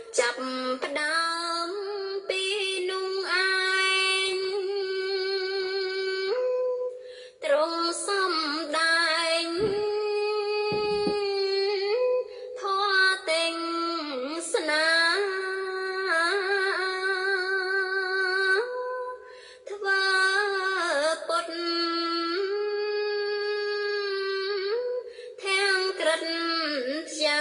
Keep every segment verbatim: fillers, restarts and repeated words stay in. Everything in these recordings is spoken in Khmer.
จับประดามปีนุ่งอายตรงซ้ำได้ทอเต็งสนาทว่าปดแทงกระดยา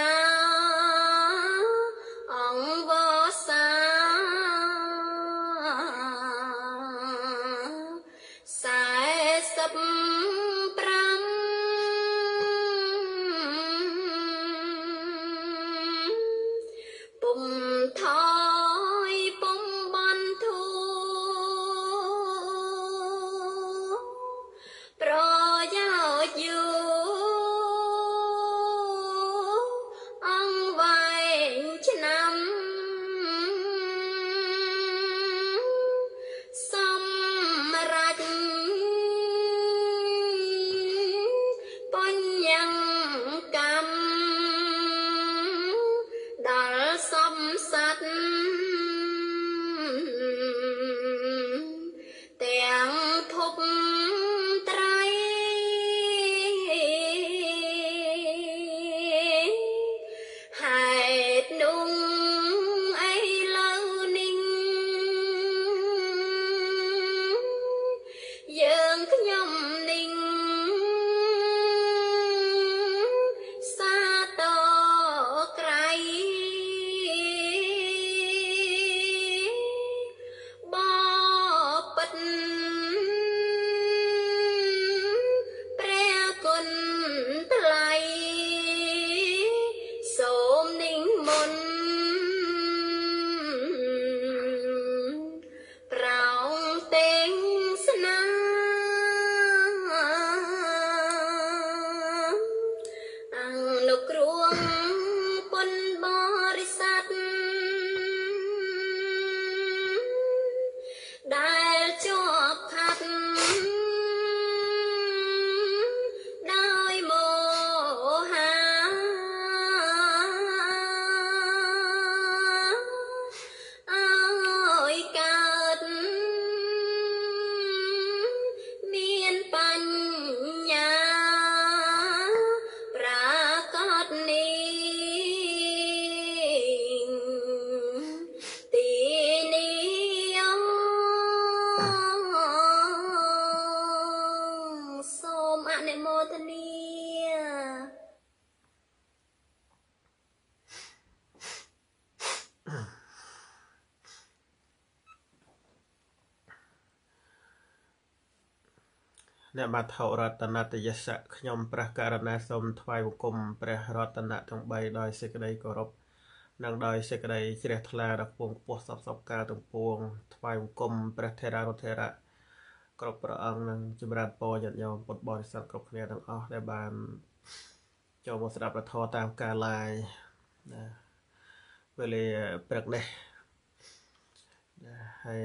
เนี่ยมาเท่ารัตนตยศะขยมประการณาสมทวายบุกรมประรัตนทั้งใบโดยเสกได้กรบนังโดยเสกได้เฉลี่ยทลาดับปวงปวดสับสับการตั้งปวงทวายบุกรมประเทรานุเทระกรบประอังนังจุบราปอยันยอมปดบริษัทกรบเคลียร์ทั้งออกได้บานเจ้าบสดับประทอตามการลายนะเวลาเปรกเนี่ยให้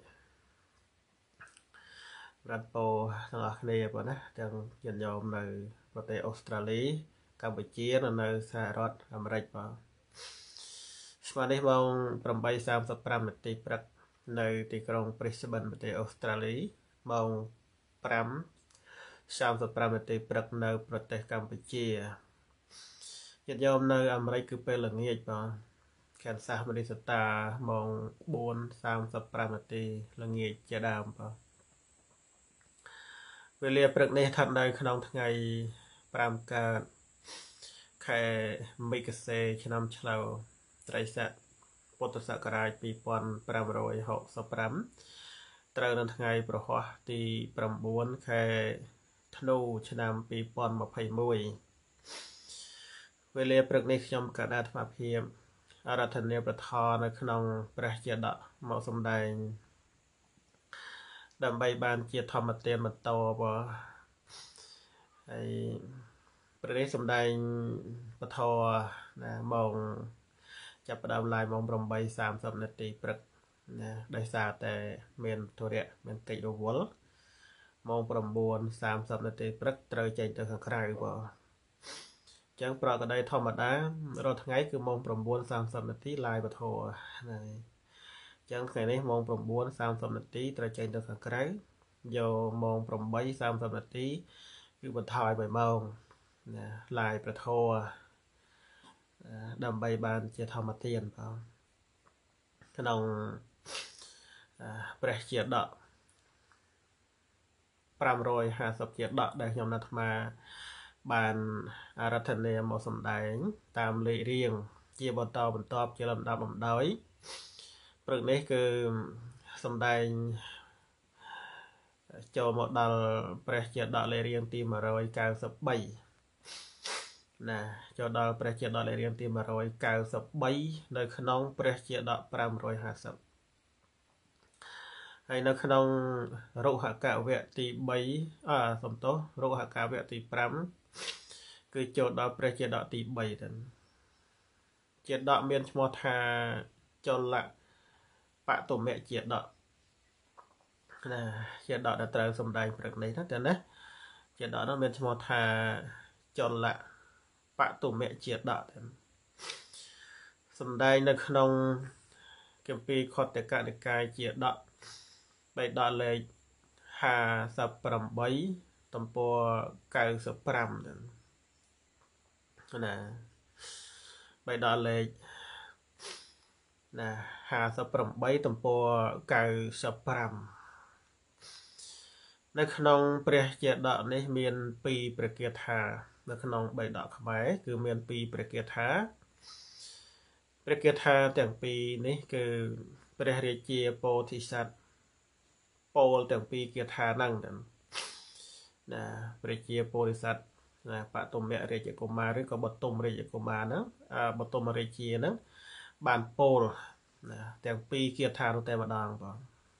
รัฐโปทั้งออกเนียบนะจังยันยอมในประเทศออสเตรเลียกัมพูชีในสหรัฐอเมริกาสมัยนี้มองประมาณสามสิบปรามตีปรักในที่กรุงบริสเบนประเทศออสเตรเลียมองปรามสามสิบปรามตีปรักในประเทศกัมพูชียันยอมในอเมริกาเป็นหลังเงียบปะแขนสามบริสตามองบนสามสิบปรามตีหลังเงียบจะดามปะเวลาปรักในทันใดขนมทั้งไงปรามการแค่ไม่กระเซชนำเชลาไตรสัตปุตตะสักการปีปอนปรามรอยหกสปรัมตรานันทั้งไงประหัวตีปรามบวนแค่ธนูชนำปีปอนมาไพ่มวยเวลาปรักในขยมกระดาษมาเพียมอารัธเนียประทอในขนมประเจดะเหมาะสมใดดำใบบานเจียทอมมาเตียนมาโตบ่ไอประเด็นสมได้ปะทอนะมองจับประดาวลายมองบรมใบสามสิบนาทีปรึกนะได้สาแต่เมนตัวเรียเมนกิโลวอลมองประมวลสามสิบนาทีปรึกเตยใจเตยข้างใครบ่จចឹងប្រកដីធម្មតារាល់ថ្ងៃគឺម៉ោងប្រាំបួនសាមសិបនាទីឡាយបធរណាចឹងថ្ងៃនេះម៉ោងប្រាំបួនសាមសិបនាទីត្រូវចេញទៅខាងក្រៅយកម៉ោងប្រាំបីសាមសិបនាទីគឺបន្ថយមួយម៉ោងណាឡាយប្រធរដើម្បីបានជាធម្មទានបងក្នុងព្រះជាដកប្រាំរយហាសិបជាដកដែលខ្ញុំអាត្មាបានអារាធនាមកសម្ដែងតាមលេខរៀងជាបន្តបន្ទាប់ជាលំដាប់លំដោយព្រឹកនេះគឺសម្ដែងចូលមកដល់ព្រះជាដកលេខរៀងទីmột trăm chín mươi baណាចូលដល់ព្រះជាដកលេខរៀងទីmột trăm chín mươi baនៅក្នុងព្រះជាដកប្រាំរយហាសិបហើយនៅក្នុងរុហកវៈទី3អសំទោសរុហកវៈទី5គឺចូលដល់ព្រះជាដកទី3ទៅជាដកមានឈ្មោះថាចលៈបតុមៈជាដកណាជាដកដែលត្រូវសម្ដែងព្រឹកនេះណាតែណាជាដកនោះមានឈ្មោះថាចលៈបតុមៈជាដកទៅសម្ដែងនៅក្នុងគម្ពីរខត្តកនិកាយជាដកបេដកលេខห้าสิบแปดទំព័រ九十ห้าណាបេដកលេខណាห้าสิบแปดទំព័រ九十ห้าនៅក្នុងព្រះជាដកនេះមានពីរព្រះគាថានៅក្នុងបេដកខ្មែរគឺមានពីរព្រះគាថាព្រះគាថាទាំងពីរនេះគឺព្រះរាជាពោធិសត្វពោលទាំងពីរគាថាហ្នឹងណាព្រះជាពោធិសត្វណាបតុមៈរាជកុមារឬក៏បតុមរាជកុមារហ្នឹងបតុមរាជាហ្នឹងបានពោលណាទាំងពីរគាថានោះតែម្ដងបង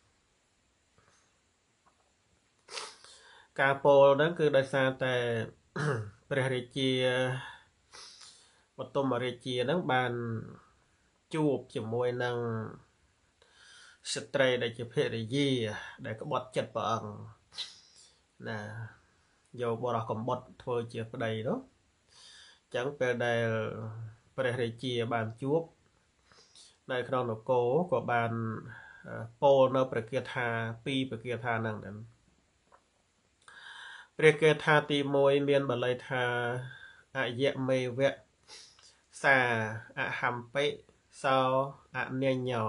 ការពោលហ្នឹងគឺដោយសារតែព្រះរាជាបតុមរាជាហ្នឹងបានជួបជាមួយនឹងស្ត្រីដែលជាភរិយាដែលក្បត់ចិត្តព្រះអង្គណាយកបរោះកំបុតធ្វើជាប្តីនោះអញ្ចឹងពេលដែលព្រះរាជាបានជួបនៅក្នុងនគរក៏បានពោលនៅព្រះគាថាពីរព្រះគាថាហ្នឹងដែរព្រះគាថាទីមួយមានបាលីថាអយមេវៈសាអហំបិសោអញ្ញញោ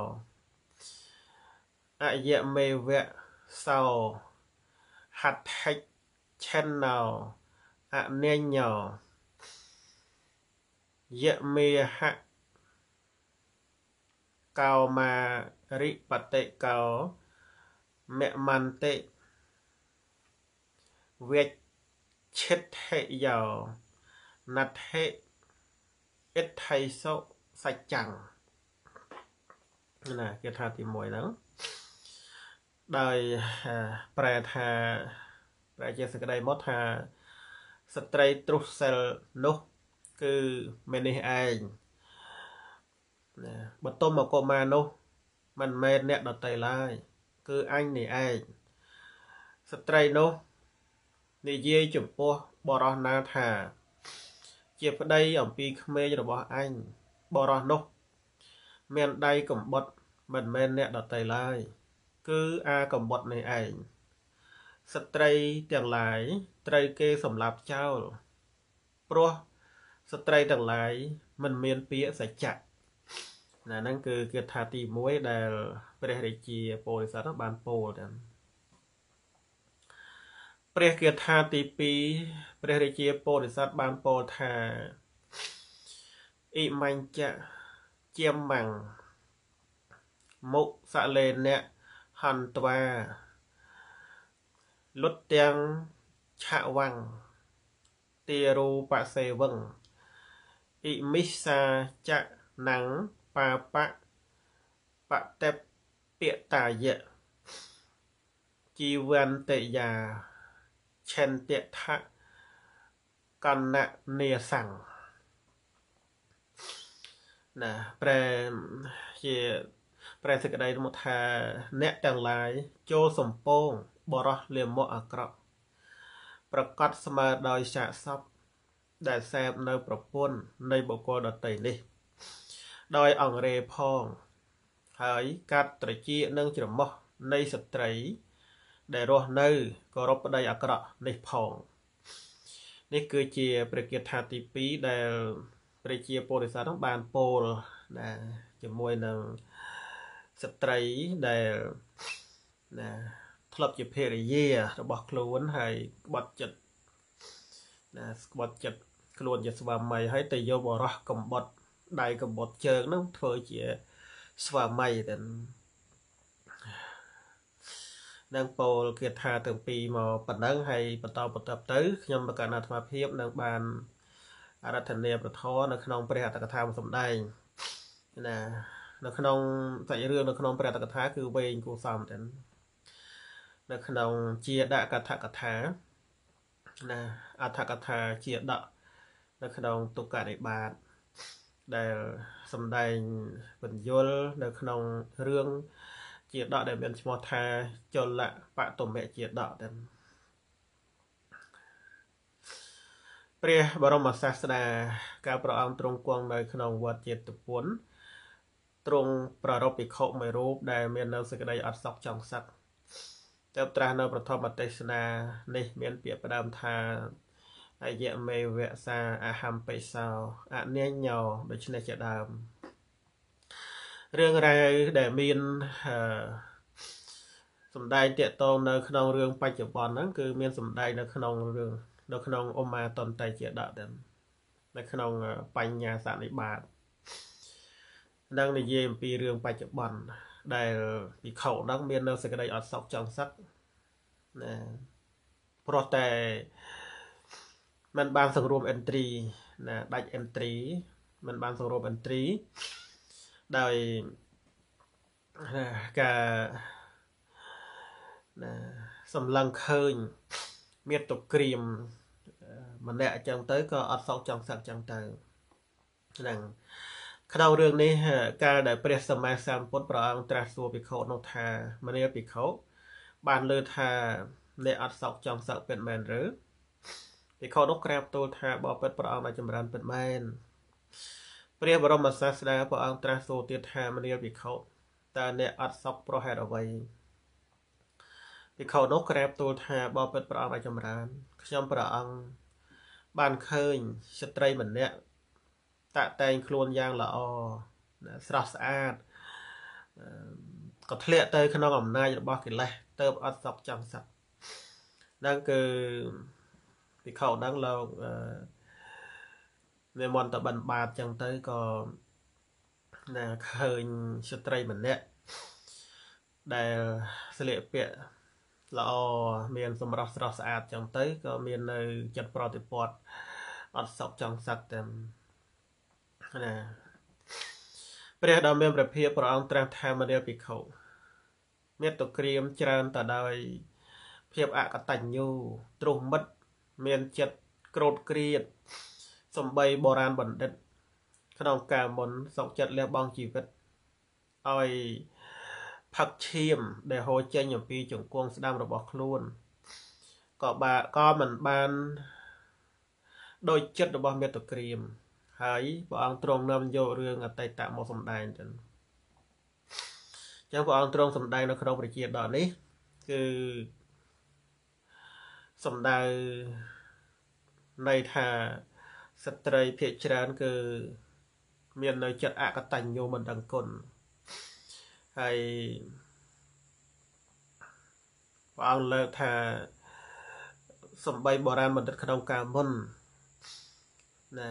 អយមេវៈសោហដ្ឋិឆិនណោអញ្ញញោយមេហៈកោមារិបតិកោមមន្តិវិច្ឆិតហិយោណដ្ឋិអិដ្ឋិសុសច្ចੰណាគេថាទីមួយហ្នឹងដោយប្រែថាប្រែជាសក្តីមកថាស្ត្រីទ្រុសិលនោះគឺមេនេះឯងណាបតុមកុមារនោះមិនមែនអ្នកដតីឡើយគឺអញនេះឯងស្ត្រីនោះនិយាយចំពោះបរោះណាថាជាប្តីអំពីក្មេងរបស់អញបរោះនោះមានដៃកំបុតមិនមែនអ្នកដតីឡើយគឺអាកំបុតនេះឯងស្ត្រីទាំងឡាយត្រូវគេសម្លាប់ចោលព្រោះស្ត្រីទាំងឡាយមិនមានពាក្យសច្ចៈណាហ្នឹងគឺគាថាទីមួយដែលព្រះរាជាពោធិសត្វបានពោលទៅព្រះគាថាទីពីរព្រះរាជាពោធិសត្វបានពោលថាអ៊ីម៉ាញ់ចៈជាម៉ាំងមុសលេអ្នកហន្ត្វាលុតទាំងឆវាំងទារូបសេវឹងអ៊ីមិសាចៈណੰបាបៈបតេពតាយៈជីវន្តិយាឆន្ទៈថកណនេសੰណាប្រែជាប្រែសេចក្តីមកថាអ្នកទាំងឡាយចូលសំពងបរោះលាមកអាក្រក់ប្រកាសស្មើដោយសាកសពដែលសែបនៅប្រពន្ធនៃបុគ្គលដទៃនេះដោយអង្រេផងហើយកាត់ត្រចៀកនឹងច្រមុះនៃស្ត្រីដែលរស់នៅគោរពប្តីអាក្រក់នេះផងនេះគឺជាព្រះគាថាទីពីរដែលព្រះជាពោធិសត្វបានពោលណាជាមួយនឹងស្ត្រីដែលណាធ្លាប់ជាភរិយារបស់ខ្លួនហើយក្បត់ចិត្តណាក្បត់ចិត្តខ្លួនជាស្វាមីហើយទៅយកបរោះកំបត់ដៃកំបត់ជើងនឹងធ្វើជាស្វាមីទៅនឹងពោលគាថាទាំងពីរមកប៉ុណ្ណឹងហើយបន្តបន្តទៅខ្ញុំបកណ្ណាអាត្មាភាពនឹងបានអារាធនាប្រធរនៅក្នុងព្រះអត្តកថាមកសម្ដែងណានៅក្នុងសាច់រឿងនៅក្នុងព្រះអត្តកថាគឺវែងគួរសមទៅនៅក្នុងជាដកថាកថាណាអត្ថកថាជាដកនៅក្នុងទុក្កនិបាតដែលសម្ដែងបញ្យលនៅក្នុងរឿងជាដកដែលមានឈ្មោះថាចលៈបតុមៈជាដកទៅព្រះបរមសាស្តាកាលព្រះអង្គទ្រង់គង់នៅក្នុងវត្តចេតពុនទ្រង់ប្រារព្ធភិក្ខុមួយរូបដែលមាននៅសេចក្តីអត់សក់ចង់សឹកទៅត្រាស់នៅប្រធមទេសនានេះមានពាក្យផ្ដើមថាអយមេវសាអហំបិសោអញ្ញាញោដូច្នេះជាដើមរឿងរ៉ាវដែលមានសម្ដែងតាក់ទងនៅក្នុងរឿងបច្ចុប្បន្នហ្នឹងគឺមានសម្ដែងនៅក្នុងរឿងនៅក្នុងឧមាតន្តៃជាដកទៅនៅក្នុងបញ្ញាសនិបាតនឹងនិយាយអំពីរឿងបច្ចុប្បន្នដែលភិក្ខុហ្នឹងមាននៅសេចក្តីអត់សក់ចង់សឹកណាព្រោះតែมันបានសង្រួមអិនទ្រីណាដាច់អិនទ្រីมันបានសង្រួមអិនទ្រីដោយការណាសម្លឹងឃើញមាតុក្រៀមម្នាក់អញ្ចឹងទៅក៏អត់សក់ចង់សឹកអញ្ចឹងទៅហ្នឹងក្នុងរឿងនេះកាលដែលព្រះសម្មាសម្ពុទ្ធព្រះអង្គត្រាស់សួរភិក្ខុនោះថាមនាលភិក្ខុបានលើថាអ្នកអត់សក់ចង់សឹកពិតមែនឬភិក្ខុនោះក្រាបទូលថាបបិទ្ធព្រះអង្គបានចម្រើនពិតមែនព្រះបរមសាស្តាព្រះអង្គត្រាស់សួរទៀតថាមនាលភិក្ខុតើអ្នកអត់សក់ប្រហេតុអ្វីភិក្ខុនោះក្រាបទូលថាបបិទ្ធព្រះអង្គបានចម្រើនខ្ញុំព្រះអង្គបានឃើញស្ត្រីម្នាក់តាក់តែងខ្លួនយ៉ាងល្អស្រស់ស្អាតក៏ធ្លាក់ទៅក្នុងអំណាចរបស់កិលេសទៅអត់សក់ចង់សឹកហ្នឹងគឺភិក្ខុហ្នឹងលោកវាមន្តបិណ្ឌបាតចឹងទៅក៏ណាឃើញស្ត្រីម្នាក់ដែលស្លៀកពាក់ល្អមានសម្រស់ស្រស់ស្អាតចឹងទៅក៏មាននៅចិត្តប្រតិបត្តិអត់សក់ចង់សឹកតែណាព្រះដ៏មានព្រះភិក្ខុព្រះអង្គត្រាស់ថាមនាលភិក្ខុមេត្តាក្រៀមច្រើនទៅដោយភាពអកតញ្ញូទ្រុះមិត្តមានចិត្តក្រោតក្រៀតសំបីបុរាណបណ្ឌិតក្នុងកាលមុនសុខចិត្តលះបង់ជីវិតឲ្យផឹកឈាមដែលហូរចេញអំពីជង្គង់ស្ដាំរបស់ខ្លួនក៏បាក៏មិនបានដោយចិត្តរបស់មេត្តាក្រៀមហើយព្រះអង្គទ្រង់នាំយករឿងអតីតមកសម្ដែងទៅចឹងព្រះអង្គទ្រង់សម្ដែងនៅក្នុងប្រជាដកនេះគឺសម្ដៅន័យថាស្ត្រីភាគច្រើនគឺមាននៅចិត្តអកតញ្ញូមិនដឹងគុណហើយព្រះអង្គលើកថាសំបីបុរាណបណ្ឌិតក្នុងកាលមុនណា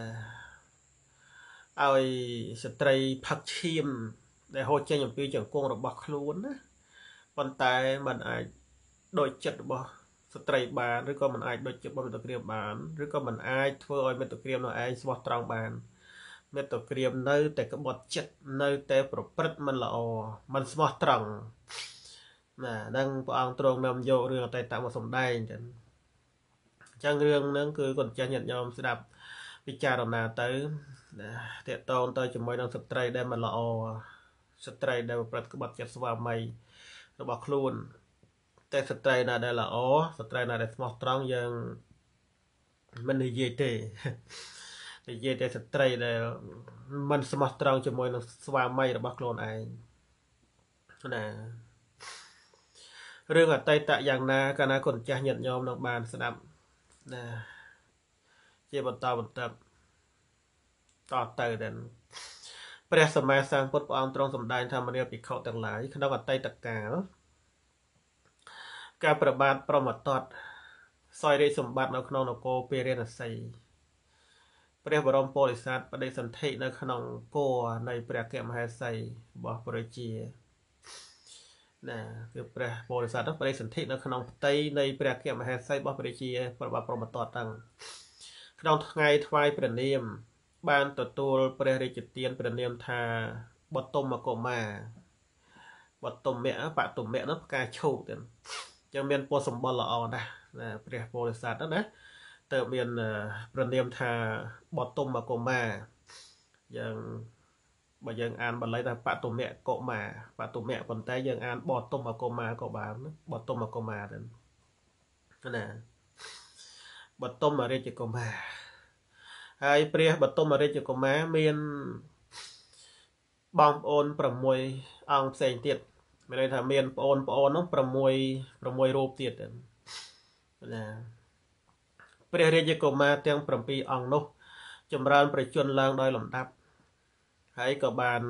ឲ្យស្ត្រីផឹកឈាមដែលហូរចេញអំពីជង្គង់របស់ខ្លួនណាប៉ុន្តែมันអាចដូចចិត្តរបស់ស្ត្រីបានឬក៏มันអាចដូចចិត្តរបស់មេត្តាក្រៀមបានឬក៏มันអាចធ្វើឲ្យមេត្តាក្រៀមនោះឯងស្មោះត្រង់បានមេត្តាក្រៀមនៅតែក្បត់ចិត្តនៅតែប្រព្រឹត្តមិនល្អមិនស្មោះត្រង់ណានឹងព្រះអង្គទ្រង់នាំយករឿងអតីតមកសម្ដែងចឹងអញ្ចឹងរឿងហ្នឹងគឺកូនចាស់ញាតិញោមស្ដាប់ពិចារណាទៅណាតេតងទៅជាមួយនឹងស្ត្រីដែលមិនល្អស្ត្រីដែលប្រព្រឹត្តក្បត់ចិត្តស្វាមីរបស់ខ្លួនតែស្ត្រីណាដែលល្អស្ត្រីណាដែលស្មោះត្រង់យើងมันនិយាយទេនិយាយតែស្ត្រីដែលมันស្មោះត្រង់ជាមួយនឹងស្វាមីរបស់ខ្លួនឯងណារឿងអតីតយ៉ាងណាកាលណាគុណចាស់ញាតិញោមនឹងបានស្ដាប់ណាជាបន្តបន្តតទៅដល់ព្រះសម្មាសម្ពុទ្ធព្រះអង្គទ្រង់សម្ដែងធម្មនាភិក្ខុទាំងឡាយក្នុងអតីតកាលការប្របាទប្រមត្តតសោយរាជសម្បត្តិនៅក្នុងនគរពារាណសីព្រះបរមពុរិស័ទបដិសន្ធិនៅក្នុងគោនៃព្រះកមហេសីរបស់ព្រះជាណាគឺព្រះពុរិស័ទបដិសន្ធិនៅក្នុងផ្ទៃនៃព្រះកមហេសីរបស់ព្រះជាប្របាទប្រមត្តតទាំងក្នុងថ្ងៃថ្វាយព្រះនាមបានទទួលព្រះរាជទានព្រះនាមថាបតុមកុមារបតុមៈបតុមៈនោះផ្កាឈូកទៀតចឹងមានពណ៌សម្បុរល្អណាស់ណាព្រះពោធិសត្វណាទៅមានព្រះនាមថាបតុមកុមារយ៉ាងបើយើងអានបាលីថាបតុមៈកុមារបតុមៈប៉ុន្តែយើងអានបតុមកុមារក៏បានបតុមកុមារទៅណាបតុមរាជកុមារហើយព្រះបតុមរាជកុមារមានបងប្អូន6អង្គផ្សេងទៀតមានន័យថាមានប្អូនប្អូននោះ6 6រូបទៀតណាព្រះរាជកុមារទាំង7អង្គនោះចម្រើនប្រជញ្ញឡើងដោយលំដាប់ហើយក៏បាន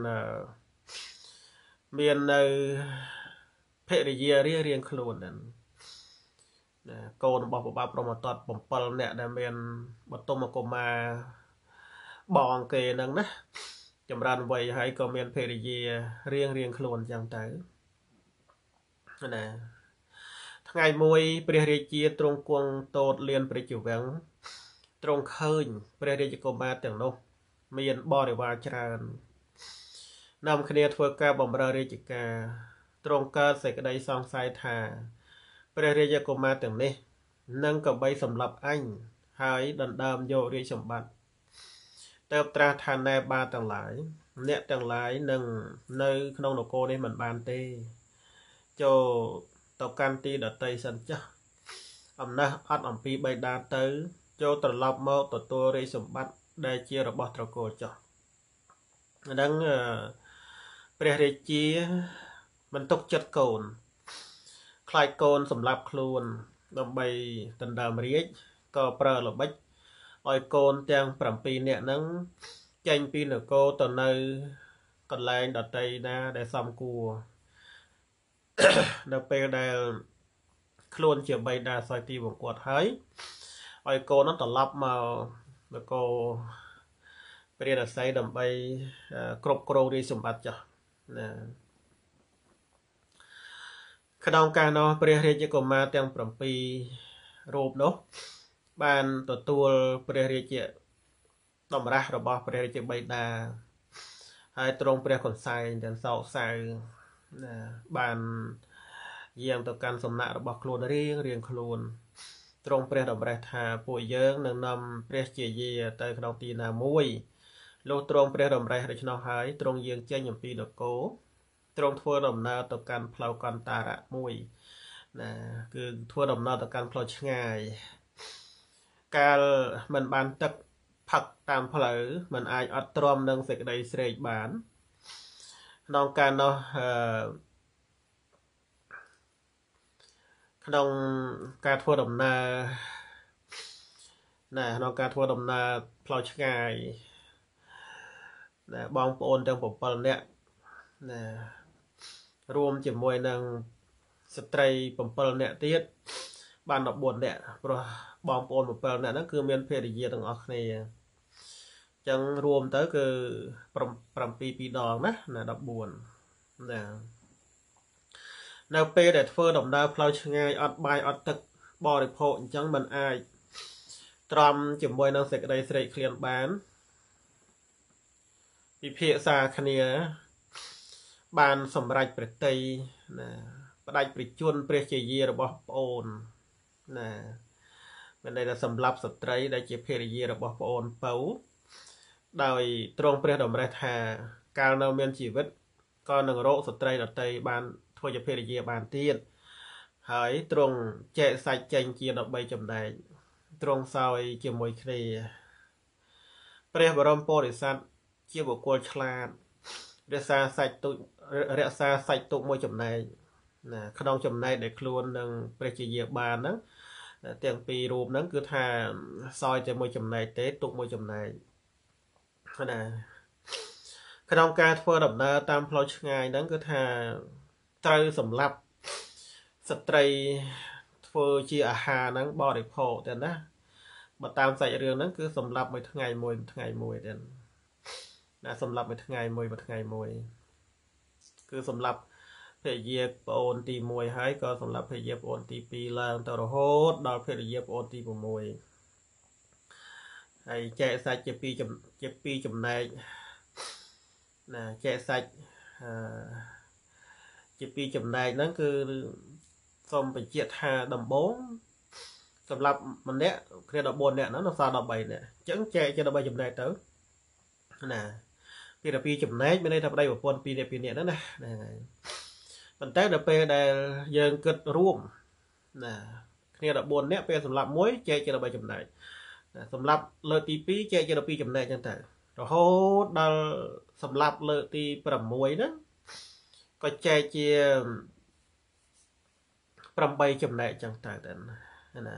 មាននៅភរិយារៀងរៀងខ្លួនណាកូនរបស់ព្រះបាទព្រហ្មទត្ត7នាក់ដែលមានបតុមកុមារបងគេហ្នឹងណាចម្រើនវ័យហើយក៏មានភរិយារៀងរៀងខ្លួនចឹងទៅណាថ្ងៃមួយព្រះរាជាទ្រង់គង់តូតលៀនព្រះជវាំងទ្រង់ឃើញព្រះរាជកុមារទាំងនោះមានបរិវារច្រើននាំគ្នាធ្វើការបម្រើរាជការទ្រង់កើតសេចក្តីសង្ស័យថាព្រះរាជកុមារទាំងនេះនឹងកបីសម្លាប់អញហើយដណ្ដើមយករាជសម្បត្តិទៅត្រាស់ថាណែបាទាំងឡាយអ្នកទាំងឡាយនឹងនៅក្នុងនគរនេះមិនបានទេចូលទៅកាន់ទីដតីសិនចុះអំណះអត់អំពីបិតាទៅចូលត្រឡប់មកទទួលរាជសម្បត្តិដែលជារបស់ត្រកូលចុះអាហ្នឹងព្រះរាជាមិនទុកចិត្តកូនខ្លាចកូនសម្លាប់ខ្លួនដើម្បីដណ្ដើមរាជក៏ប្រើល្បិចឲ្យកូនទាំង7នាក់ហ្នឹងចេញពីនគរទៅនៅកន្លែងដតីណាដែលសមគួរនៅពេលដែលខ្លួនជាបិតាសោយទីវង្គតហើយឲ្យកូននោះត្រឡប់មកនគរព្រះរាសីដើម្បីគ្រប់គ្រងរាជសម្បត្តិចុះណាក្នុងកាលនោះព្រះរាជកុមារទាំង7រូបនោះបានទទួលព្រះរាជតម្រាស់របស់ព្រះរាជបិតាហើយទ្រង់ព្រះកន្សែងទាំងសោកសៅណាបានយាងទៅកាន់សំណាក់របស់ខ្លួនរៀងរៀងខ្លួនទ្រង់ព្រះតម្រាស់ថាពួកយើងនឹងនាំព្រះជាយាទៅក្នុងទីណាមួយលុះទ្រង់ព្រះតម្រាស់ដូច្នោះហើយទ្រង់យាងចេញអំពីនគរទ្រង់ធ្វើដំណើរទៅកាន់ផ្លូវកន្តារៈមួយណាគឺធ្វើដំណើរទៅកាន់ផ្លូវឆ្ងាយកាលមិនបានទឹកផឹកតាមផ្លូវมันអាចអត់ទ្រាំនឹងសេចក្តីស្រេកបានក្នុងកាលនោះអឺក្នុងការធ្វើដំណើរណាក្នុងការធ្វើដំណើរផ្លូវឆ្ងាយណាបងប្អូនទាំង7នាក់ណារួមជាមួយនឹងស្ត្រី7នាក់ទៀតបាន14នាក់ព្រោះបងប្អូន7នាក់ហ្នឹងគឺមានភរិយាទាំងអស់គ្នាអញ្ចឹងរួមទៅគឺ7ពីរដងណាណា14ណានៅពេលដែលធ្វើដំណើរផ្លូវឆ្ងាយអត់បាយអត់ទឹកបរិភោគអញ្ចឹងมันអាចទ្រាំជាមួយនឹងសេចក្តីស្រេកឃ្លានបានពិភាក្សាគ្នាបានសម្រេចព្រះតីណាផ្ដាច់ប្រជញ្ញព្រះជាយារបស់ប្អូនណាមានន័យថាសម្រាប់ស្ត្រីដែលជាភរិយារបស់ប្អូនពៅដោយទ្រង់ព្រះតម្រាស់ថាកាលនៅមានជីវិតក៏នឹងរកស្ត្រីដតីបានធ្វើជាភរិយាបានទៀតហើយទ្រង់ចែកសាច់ចេញជា13ចំណែកត្រង់សោយជាមួយគ្នាព្រះបរមពុរិស័ទជាបុគ្គលឆ្លាតរក្សាសាច់ទុករក្សាសាច់ទុកមួយចំណែកណាក្នុងចំណែកដែលខ្លួននឹងព្រះជាយាបានហ្នឹងទាំងពីររូបហ្នឹងគឺថាសោយតែមួយចំណែកទេទុកមួយចំណែកណាក្នុងការធ្វើដំណើរតាមផ្លូវឆ្ងាយហ្នឹងគឺថាត្រូវសម្លាប់ស្ត្រីធ្វើជាអាហារហ្នឹងបរិភោគទៅណាបើតាមសាច់រឿងហ្នឹងគឺសម្លាប់មួយថ្ងៃមួយថ្ងៃមួយទៅណាសម្លាប់មួយថ្ងៃមួយមួយថ្ងៃមួយគឺសម្លាប់ភរិយាប្អូនទីមួយហើយក៏សម្លាប់ភរិយាប្អូនទីពីរឡើងទៅរហូតដល់ភរិយាប្អូនទី៦ហើយចែកសាច់ជាពីរជាពីរចំណែកណាចែកសាច់អឺជាពីរចំណែកហ្នឹងគឺសូមបញ្ជាក់ថាដំបូងសម្រាប់ម្នាក់គ្នាដប់បួននាក់ហ្នឹងនៅសល់ដប់បីនាក់អញ្ចឹងចែកជាដប់បីចំណែកទៅណាពីតែពីរចំណែកមានន័យថាប្តីប្រពន្ធពីរនាក់ពីរនាក់ហ្នឹងណាហ្នឹងហើយប៉ុន្តែដល់ពេលដែលយើងគិតរួមណាគ្នាដប់បួននាក់ពេលសម្រាប់មួយចែកជាដប់បីចំណែកណាសម្រាប់លើកទីពីរចែកជាដប់ពីរចំណែកអញ្ចឹងទៅរហូតដល់សម្រាប់លើកទីប្រាំមួយហ្នឹងក៏ចែកជាប្រាំបីចំណែកអញ្ចឹងទៅដែរណា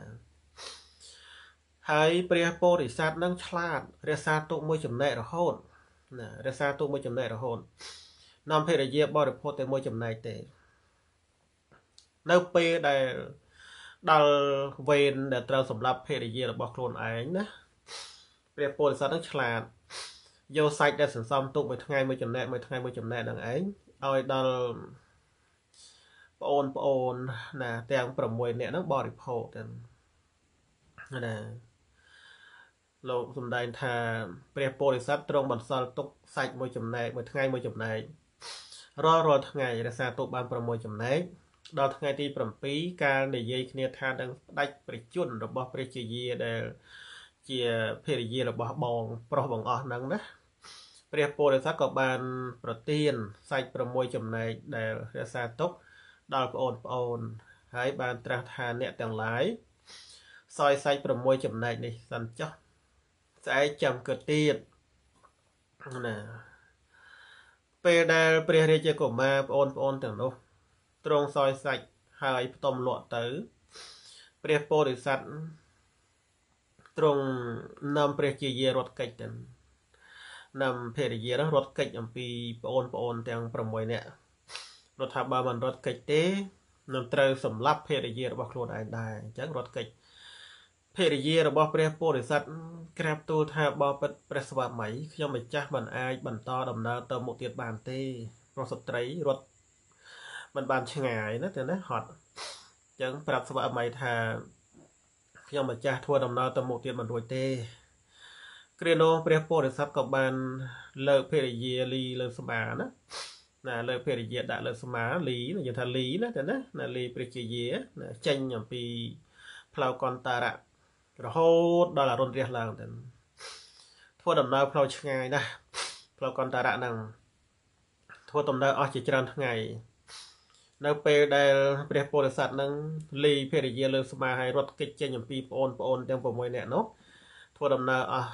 ហើយព្រះពោធិសត្វនឹងឆ្លាតរក្សាទុកមួយចំណែករហូតណារក្សាទុកមួយចំណែករហូតនាំភរិយាបរិភោគតែមួយចំណែកទេនៅពេលដែលដល់វេនដែលត្រូវសម្រាប់ភរិយារបស់ខ្លួនឯងណាព្រះពោធិសត្វនឹងឆ្លាតយកសាច់ដែលសន្សំទុកមួយថ្ងៃមួយចំណែកមួយថ្ងៃមួយចំណែកនឹងឯងឲ្យដល់ប្អូនប្អូនណាទាំងប្រាំមួយនាក់ហ្នឹងបរិភោគទៅណាលោកសម្ដែងថាព្រះពោធិសត្វទ្រង់បន្សល់ទុកសាច់មួយចំណែកមួយថ្ងៃមួយចំណែករាល់រាល់ថ្ងៃរក្សាទុកបានប្រាំមួយចំណែកដល់ថ្ងៃទីប្រាំពីរការនិយាយគ្នាថានឹងស្ដេចព្រះជន្មរបស់ព្រះជាយាដែលជាភរិយារបស់បងប្រុសបងអស់ហ្នឹងណាព្រះពោធិសត្វក៏បានប្រទានសាច់ប្រាំមួយចំណែកដែលរក្សាទុកដល់ប្អូនប្អូនហើយបានត្រាស់ថាអ្នកទាំងឡាយសោយសាច់ប្រាំមួយចំណែកនេះសិនចុះស្អែកចាំគិតទៀតណាពេលដែលព្រះរាជាកុមារប្អូនប្អូនទាំងនោះទ្រង់សោយសាច់ហើយផ្ទំលក់ទៅព្រះពោធិសត្វទ្រង់នាំព្រះជាយារត់កិច្ចទៅនាំភរិយារត់កិច្ចអំពីប្អូនប្អូនទាំងប្រាំមួយនាក់រដ្ឋថាបើមិនរត់កិច្ចទេនឹងត្រូវសម្លាប់ភរិយារបស់ខ្លួនឯងដែរអញ្ចឹងរត់កិច្ចភរិយារបស់ព្រះពោធិសត្វក្រាបទូលថាបបិទ្ធព្រះស្វាមីខ្ញុំម្ចាស់មិនអាចបន្តដំណើរទៅមុខទៀតបានទេព្រោះស្ត្រីរត់មិនបានឆ្ងាយណាទេណាហត់អញ្ចឹងប្រាប់ស្វាមីថាខ្ញុំម្ចាស់ធ្វើដំណើរទៅមុខទៀតមិនរួចទេគ្រានោះព្រះពោធិសត្វក៏បានលើកភរិយាលីលើស្មាណាណាលើភរិយាដាក់លើស្មាលីនិយាយថាលីណាតែណាណាលីព្រះជាយាណាចេញអំពីផ្លូវកន្តារៈរហូតដល់អរុណរះឡើងទៅធ្វើដំណើរផ្លូវឆ្ងាយណាស់ផ្លូវកន្តារៈហ្នឹងធ្វើដំណើរអស់ជាច្រើនថ្ងៃនៅពេលដែលព្រះពោធិសត្វហ្នឹងលីភរិយាលើស្មាឲ្យរត់គេចចេញអំពីប្អូនប្អូនទាំង៦នាក់នោះធ្វើដំណើរអស់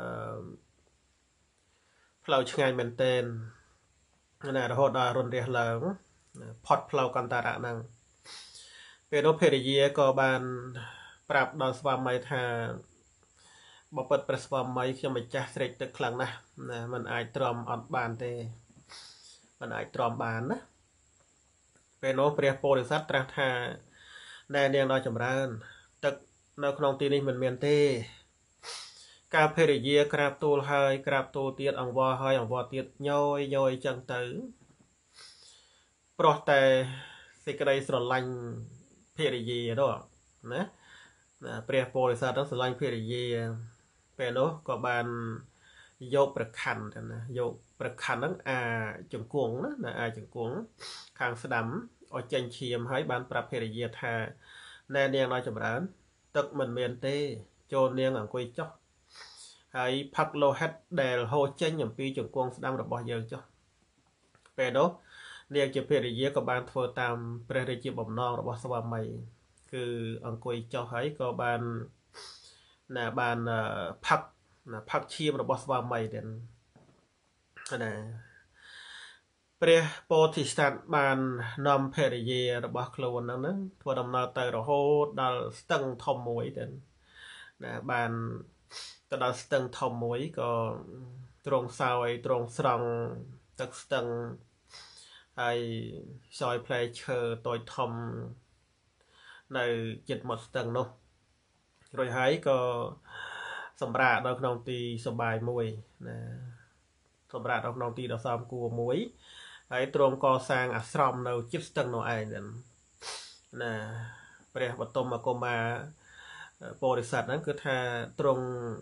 ផ្លូវឆ្ងាយមែនទែនណារហូតដល់រុនរះឡើងផុតផ្លូវកន្តារៈហ្នឹងពេលនោះភរិយាក៏បានប្រាប់ដល់ស្វាមីថាបបិទ្ធព្រះស្វាមីខ្ញុំម្ចាស់ស្រេកទឹកខ្លាំងណាស់ណាมันអាចទ្រាំអត់បានទេมันអាចទ្រាំបានណាពេលនោះព្រះពោធិសត្វត្រាស់ថាណែនាងដ៏ចម្រើនទឹកនៅក្នុងទីនេះមិនមានទេការភរិយាក្រាបទូលហើយក្រាបទូលទៀតអង្វរហើយអង្វរទៀតញយញយចឹងទៅប្រោះតែសេចក្តីស្រឡាញ់ភរិយានោះណាណាព្រះពោធិសត្វនឹងស្រឡាញ់ភរិយាពេលនោះក៏បានយកប្រខ័ណ្ឌទៅណាយកប្រខ័ណ្ឌហ្នឹងអាជង្គង់ណាណាអាជង្គង់ខាងស្ដាំឲ្យចេញឈាមហើយបានប្រាប់ភរិយាថាណែនាងដ៏ចម្រើនទឹកមិនមានទេចូលនាងអង្គុយចុះហើយផឹកលោហិតដែលហូរចេញអំពីជង្គង់ស្ដាំរបស់យើងចុះពេលនោះនាងជាភរិយាក៏បានធ្វើតាមព្រះរាជាបំណងរបស់ស្វាមីគឺអង្គុយចុះហើយក៏បានណាបានផឹកណាផឹកឈាមរបស់ស្វាមីទៀតណាព្រះពោធិសត្វបាននាំភរិយារបស់ខ្លួនហ្នឹងហ្នឹងធ្វើដំណើរទៅរហូតដល់ស្ទឹងធំមួយទៅណាបានទៅដល់ស្ទឹងធំមួយក៏ទ្រង់សោយទ្រង់ស្រង់ទឹកស្ទឹងហើយសោយផ្លែឈើតូចធំនៅជិតមាត់ស្ទឹងនោះរួចហើយក៏សម្រាកនៅក្នុងទីសបាយមួយណាសម្រាប់នៅក្នុងទីដ៏សមគួរមួយហើយទ្រង់កសាងអាស្រមនៅជិតស្ទឹងនោះឯងណាព្រះបទុមកុមារពោធិសត្វហ្នឹងគឺថាទ្រង់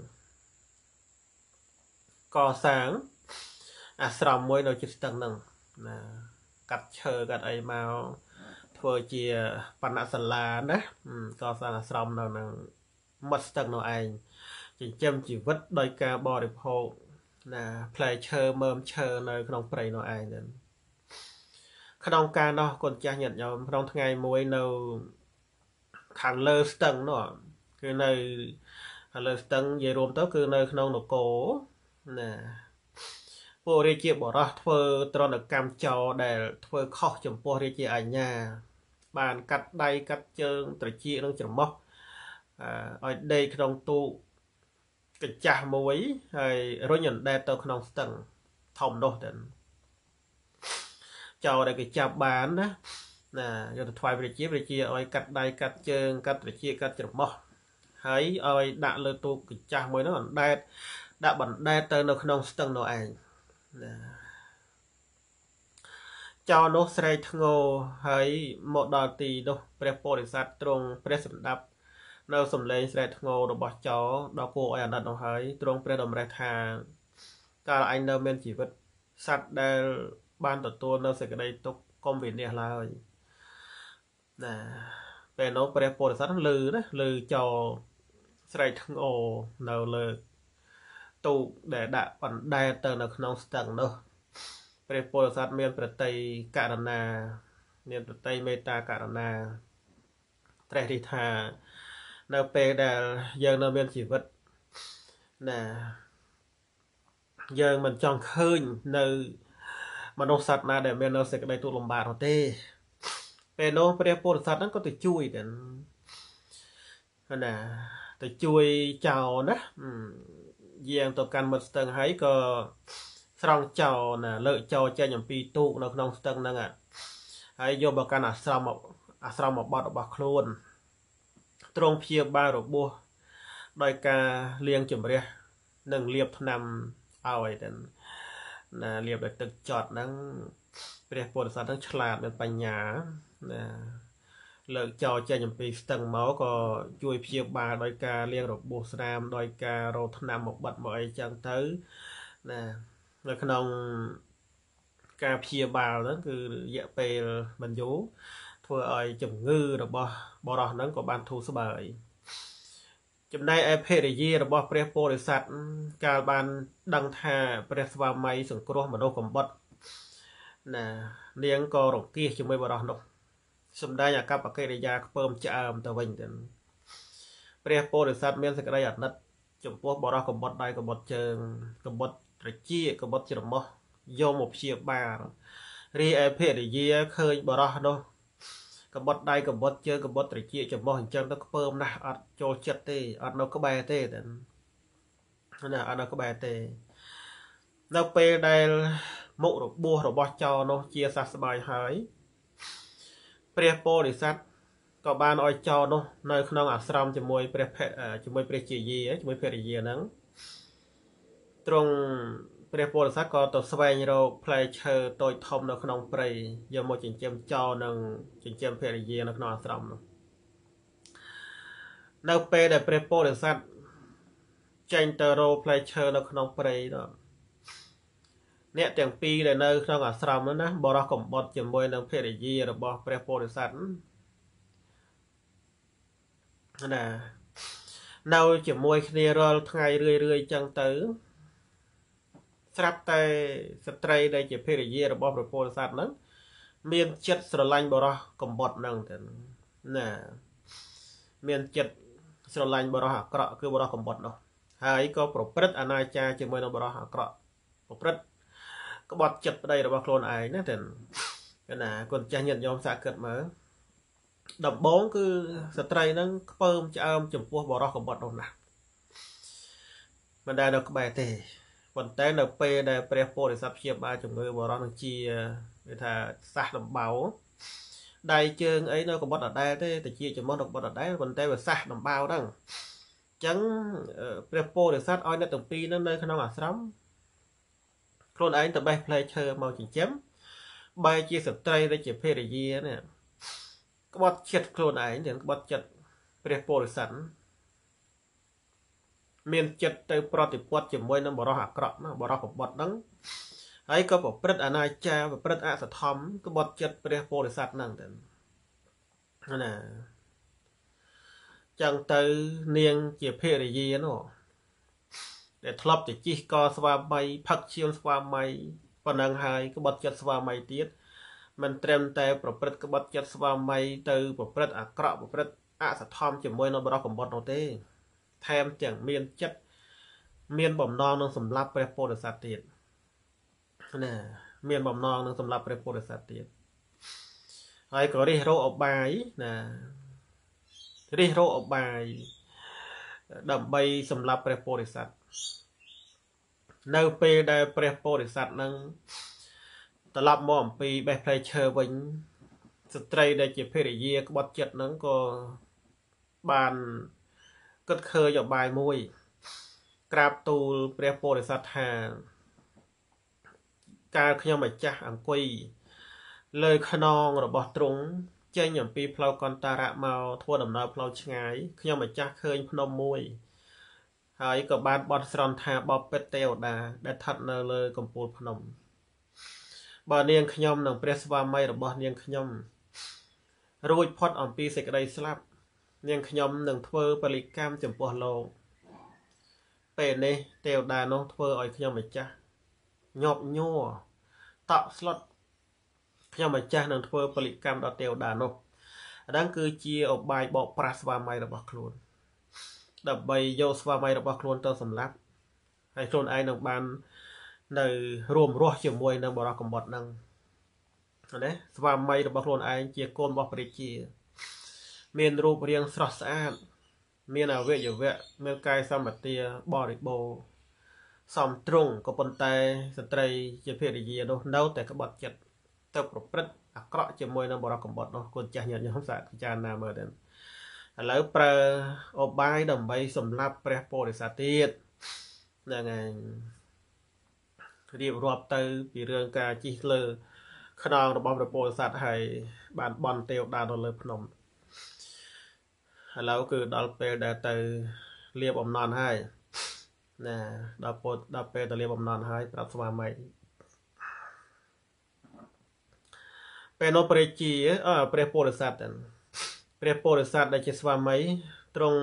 កសាងអាស្រមមួយនៅជិតស្ទឹងហ្នឹងណាកាត់ឈើកាត់អីមកធ្វើជាបណ្ណសាលាណាកសាងអាស្រមនៅនឹងមាត់ស្ទឹងនោះឯងចិញ្ចឹមជីវិតដោយការបរិភោគណាផ្លែឈើមើមឈើនៅក្នុងព្រៃនោះឯងទៅក្នុងការនោះកូនចាស់ញាតិញោមក្នុងថ្ងៃមួយនៅខាងលើស្ទឹងនោះគឺនៅខាងលើស្ទឹងនិយាយរួមទៅគឺនៅក្នុងនគរណាពួករាជាបរោះធ្វើត្រណកម្មចោដែលធ្វើខុសចំពោះរាជាអាជ្ញាបានកាត់ដៃកាត់ជើងត្រចៀកនិងច្រមុះឲ្យដេកក្នុងទូកកញ្ចាស់មួយហើយរុញអណ្ដែតទៅក្នុងស្ទឹងធំនោះទៅចោលដែលគេចាប់បានណាណាយកទៅថ្វាយព្រះជាព្រះជាឲ្យកាត់ដៃកាត់ជើងកាត់ត្រចៀកកាត់ច្រមុះហើយឲ្យដាក់លើទូកកញ្ចាស់មួយនោះអណ្ដែតដាក់បណ្ដែតទៅនៅក្នុងស្ទឹងនោះឯងណាចោលនោះស្រែកធ្ងោហើយមកដល់ទីនោះព្រះពោធិសត្វទ្រង់ព្រះសម្ដាប់នៅសំឡេងស្រែកធ្ងោរបស់ចោដល់គួរឲ្យអាណិតនោះហើយទ្រង់ព្រះតម្រេះថាកាលអញនៅមានជីវិតសត្វដែលបានទទួលនៅសេចក្តីទុក្ខកុំវិនាសឡើយណាពេលនោះព្រះពោធិសត្វលឺណាលឺចោស្រែកធ្ងោនៅលើទូកដែលដាក់បណ្ដែតទៅនៅក្នុងស្ទឹងនោះព្រះពោធិសត្វមានប្រតិករណាមានប្រតិមេត្តាករណាត្រេះរិះថានៅពេលដែលយើងនៅមានជីវិតណាយើងមិនចង់ឃើញនៅមនុស្សសត្វណាដែលមាននៅសេចក្តីទុក្ខលំបាកនោះទេពេលនោះព្រះពោធិសត្វហ្នឹងក៏ទៅជួយដែរណាទៅជួយចោលណាយាងទៅកាន់មាត់ស្ទឹងហើយក៏ស្រង់ចោលណាលើកចោលចេញអំពីទូកនៅក្នុងស្ទឹងហ្នឹងហើយយកមកកាន់អាស្រមអាស្រមបទរបស់ខ្លួនទ្រង់ព្យាបាលរបួសដោយការលាងជម្រះនិងលាបថ្នាំឲ្យទៅណាលាបដោយទឹកចត់ហ្នឹងព្រះពោធិសត្វហ្នឹងឆ្លាតមានបញ្ញាណាលើកចោលចេញអំពីស្ទឹងមកក៏ជួយព្យាបាលដោយការលាងរបួសស្នាមដោយការរោថ្នាំមកបិទមកអីចឹងទៅណានៅក្នុងការព្យាបាលហ្នឹងគឺរយៈពេលមិនយូរធ្វើឲ្យជំងឺរបស់បរោះហ្នឹងក៏បានធូរស្បើយចំណែកឯភរិយារបស់ព្រះពោធិសត្វកាលបានដឹងថាព្រះស្វាមីសង្គ្រោះមនុស្សកំបុតណានាងក៏រង្គៀសជាមួយបរោះនោះសម្ដែងអកប្បកិរិយាខ្ពើមឆ្អើមទៅវិញទៅព្រះពោធិសត្វមានសេចក្តីអាណិតចំពោះបរោះកំបុតដៃកំបុតជើងកំបុតត្រចៀកកំបុតច្រមុះយកមកព្យាបាលរីឯភរិយាឃើញបរោះនោះកំបុតដៃកំបុតជើងកំបុតត្រចៀកច្រមុះអញ្ចឹងទៅខ្ពើមណាស់អត់ចូលចិត្តទេអត់នៅក្បែរទេណាអត់នៅក្បែរទេនៅពេលដែលមុខរបួសរបស់ចោរនោះជាសះស្បើយហើយព្រះពោធិសត្វក៏បានឲ្យចោរនោះនៅក្នុងអាស្រមជាមួយព្រះជាមួយព្រះជាយាជាមួយភរិយាហ្នឹងទ្រង់ព្រះពោធិសត្វក៏ទៅស្វែងរកផ្លែឈើតូចធំនៅក្នុងព្រៃយកមកចិញ្ចឹមចោរនិងចិញ្ចឹមភរិយានៅក្នុងអាស្រមនោះនៅពេលដែលព្រះពោធិសត្វចេញទៅរកផ្លែឈើនៅក្នុងព្រៃនោះអ្នកទាំងពីរដែលនៅក្នុងអាស្រមនោះណាបរោះកំបុតជាមួយនឹងភរិយារបស់ព្រះពោធិសត្វណានៅជាមួយគ្នារាល់ថ្ងៃរឿយរឿយចឹងទៅស្រាប់តែស្ត្រីដែលជាភរិយារបស់ព្រះពោធិសត្វហ្នឹងមានចិត្តស្រឡាញ់បរោះកំបុតហ្នឹងទៅណាមានចិត្តស្រឡាញ់បរិះអាក្រក់គឺបរិះកំបត់នោះហើយក៏ប្រព្រឹត្តអនាចារជាមួយនឹងបរិះអាក្រក់ប្រព្រឹត្តក្បត់ចិត្តប្តីរបស់ខ្លួនឯងណាតែណាគាត់ចាស់ញាតិញោមសាកគិតមើលដំបងគឺស្ត្រីហ្នឹងខ្ពើមឆ្អើមចំពោះបរិះកំបត់នោះណាមិនដែលនៅក្បែរទេប៉ុន្តែនៅពេលដែលព្រះពោធិសត្វព្យាបាលជំងឺបរិះនឹងជាគេថាសះដំបៅដៃជើងអីនៅកំបត់ដដែលទេតែជាចំមុះនៅកំបត់ដដែលប៉ុន្តែវាសះដំបៅហ្នឹងអញ្ចឹងព្រះពោធិសត្វឲ្យអ្នកទាំងពីរហ្នឹងនៅក្នុងអាស្រមខ្លួនឯងទៅបេះផ្លែឈើមកចិញ្ចឹមបែរជាស្ត្រីដែលជាភរិយានេះក្បត់ចិត្តខ្លួនឯងទាំងក្បត់ចិត្តព្រះពោធិសត្វមានចិត្តទៅប្រតិបត្តិជាមួយនឹងបរិះអាក្រក់ណាបរិះកំបត់ហ្នឹងហើយក៏ប្រព្រឹត្តអនាចារប្រព្រឹត្តអសធម្មក្បត់ចិត្តព្រះពោធិសត្វហ្នឹងទៅណាចឹងទៅនាងជាភរិយានោះដែលធ្លាប់តែជិះកស្វាមីផឹកឈាមស្វាមីប៉ុណ្ណឹងហើយក្បត់ចិត្តស្វាមីទៀតមិនត្រឹមតែប្រព្រឹត្តក្បត់ចិត្តស្វាមីទៅប្រព្រឹត្តអាក្រក់ប្រព្រឹត្តអសធម្មជាមួយនឹងបរិះកំបត់នោះទេថែមទាំងមានចិត្តមានបំណងនឹងសម្លាប់ព្រះពោធិសត្វទៀតណាមានបំណងនឹងសម្លាប់ព្រះពោធិសត្វទៀតហើយក៏រិះរោអបាយណារិះរោអបាយដើម្បីសម្លាប់ព្រះពោធិសត្វនៅពេលដែលព្រះពោធិសត្វនឹងត្រឡប់មកអំពីបេះផ្លែឈើវិញស្ត្រីដែលជាភរិយាក្បត់ចិត្តហ្នឹងក៏បានគិតឃើញអបាយមួយក្រាបទូលព្រះពោធិសត្វថាកាលខ្ញុំម្ចាស់អង្គុយលើខ្នងរបស់ទ្រង់ចេញអំពីផ្លូវកន្តារៈមកធ្វើដំណើរផ្លូវឆ្ងាយខ្ញុំម្ចាស់ឃើញភ្នំមួយហើយក៏បានបន់ស្រន់ថាបបិទ្ធទេវតាដែលស្ថិតនៅលើកំពូលភ្នំបើនាងខ្ញុំនិងព្រះស្វាមីរបស់នាងខ្ញុំរួចផុតអំពីសេចក្តីស្លាប់នាងខ្ញុំនឹងធ្វើពលិកម្មចំពោះលោកពេលនេះទេវតានោះធ្វើឲ្យខ្ញុំម្ចាស់ញាប់ញ័រតក់ស្លុតខ្ញុំម្ចាស់នឹងធ្វើពលិកម្មដល់ទេវតានោះអាហ្នឹងគឺជាឧបាយបកប្រាស់ស្វាមីរបស់ខ្លួនដើម្បីយកស្វាមីរបស់ខ្លួនទៅសម្លាប់ហើយខ្លួនឯងនឹងបាននៅរួមរស់ជាមួយនឹងបរិះកំបត់ហ្នឹងណាស្វាមីរបស់ខ្លួនឯងជាកូនរបស់ព្រះរាជាមានរូបរាងស្រស់ស្អាតមានអវយវៈមានកាយសម្បទាបរិបូរណ៍សមទ្រង់ក៏ប៉ុន្តែស្ត្រីជាភរិយានោះនៅតែក្បត់ចិត្តទៅប្រព្រឹត្តអាក្រក់ជាមួយនឹងបរិះកំបត់នោះកូនចាស់ញាតិញោមសាកពិចារណាមើលទៅឥឡូវប្រើអបាយដើម្បីសម្លាប់ព្រះពោធិសត្វទៀតហ្នឹងហើយរៀបរាប់ទៅពីរឿងការជិះលើខ្នងរបស់ព្រះពោធិសត្វហើយបានបន់ទេវតានៅលើភ្នំឥឡូវគឺដល់ពេលដែលទៅលៀបអំណន់ហើយណាដល់ពោដល់ពេលទៅលៀបអំណន់ហើយប្រាប់ស្វាមីពេលនោះព្រះជាព្រះពោធិសត្វព្រះពោធិសត្វដែលជាស្វាមីទ្រង់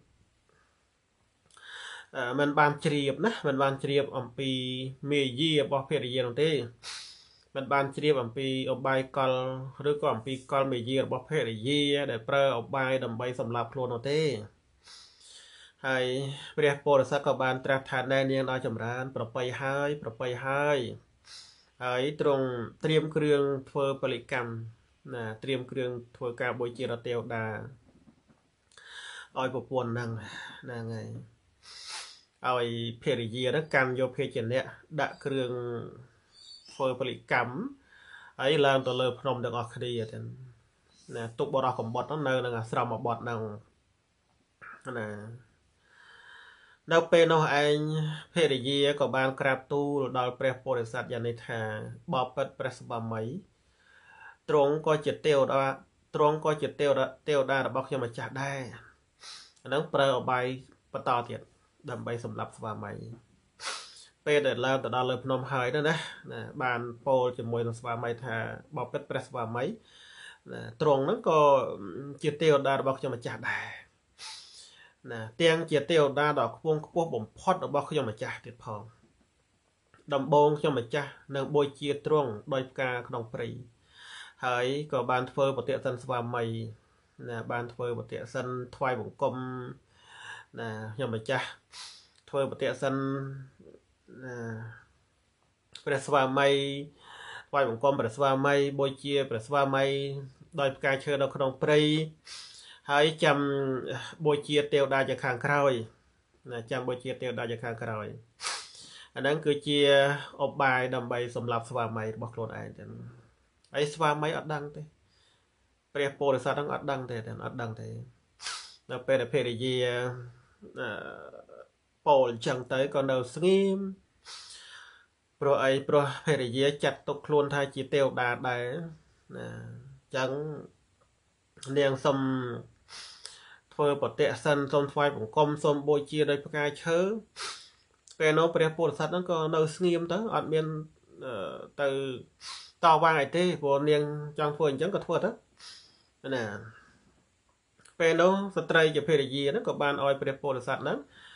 មិនបានជ្រាបណាមិនបានជ្រាបអំពីមេយារបស់ភរិយានោះទេមិនបានជ្រាបអំពីអបាយកលឬក៏អំពីកលមេយារបស់ភរិយាដែលប្រើអបាយដើម្បីសម្លាប់ខ្លួននោះទេហើយព្រះពោធិសត្វក៏បានត្រាស់ថាណែនាងដល់ចម្រើនប្របីហើយប្របីហើយហើយទ្រង់ត្រៀមគ្រឿងធ្វើពលិកម្មណាត្រៀមគ្រឿងធ្វើការបូជារទេវតាឲ្យប្រពន្ធហ្នឹងហ្នឹងហើយឲ្យភរិយាហ្នឹងកាន់យកភេជ្ជៈដាក់គ្រឿងធ្វើពលិកម្មហើយឡើងទៅលើភ្នំទាំងអស់គ្នាទៅណាទុកបរិះកំបត់ហ្នឹងនៅនឹងអាស្រមបត់ហ្នឹងណានៅពេលនោះឯងភរិយាក៏បានក្រាបទូលដល់ព្រះពោធិសត្វយ៉ាងនេះថាបបិទ្ធព្រះស្វាមីទ្រង់ក៏ជាទេវតាទ្រង់ក៏ជាទេវតាទេវតារបស់ខ្ញុំម្ចាស់ដែរអាហ្នឹងប្រើអបាយបន្តទៀតដើម្បីសម្លាប់ស្វាមីពេលដែលឡើងទៅដល់លើភ្នំហើយទៅណាណាបានពោលជាមួយនឹងស្វាមីថាបបិទ្ធព្រះស្វាមីណាទ្រង់ហ្នឹងក៏ជាទេវតារបស់ខ្ញុំម្ចាស់ដែរណាទាំងជាទេវតាដ៏ខ្ពង់ខ្ពស់បំផុតរបស់ខ្ញុំម្ចាស់ទៀតផងដំបូងខ្ញុំម្ចាស់នឹងបូជាទ្រង់ដោយផ្កាក្នុងព្រៃហើយក៏បានធ្វើបទសិនស្វាមីណាបានធ្វើបទសិនថ្វាយបង្គំ là nhầm mà cha thôi một tiện sân là bây giờ mày quay một con bây giờ mày bôi chia bây giờ mày đòi ca chơi đâu không prey hãy chăm bôi chia tiêu đa cho khang khơi là chăm bôi chia tiêu đa cho khang khơi anh đang cứ chia ốp bài đầm bài sầm lập sva mày bọc lột ai ấy sva mày ở đăng thế bây giờ police đang ở đăng thế ở đăng thế là bây giờ bây giờ Paul chẳng tới còn đầu nghiêm pro ấy pro bây giờ chặt tục luôn thay chỉ tiêu đạt đấy chẳng liền xâm phơi bọt tệ sân xâm phai bổng công xâm bôi chia đây cái chớ cái nó bây giờ sát nó có đầu nghiêm tới ở bên từ tàu vàng này thế bộ liền trong phơi chẳng có thua đó nè cái nó sợi trai cho bây giờ nó có ban oi bây giờ sát nó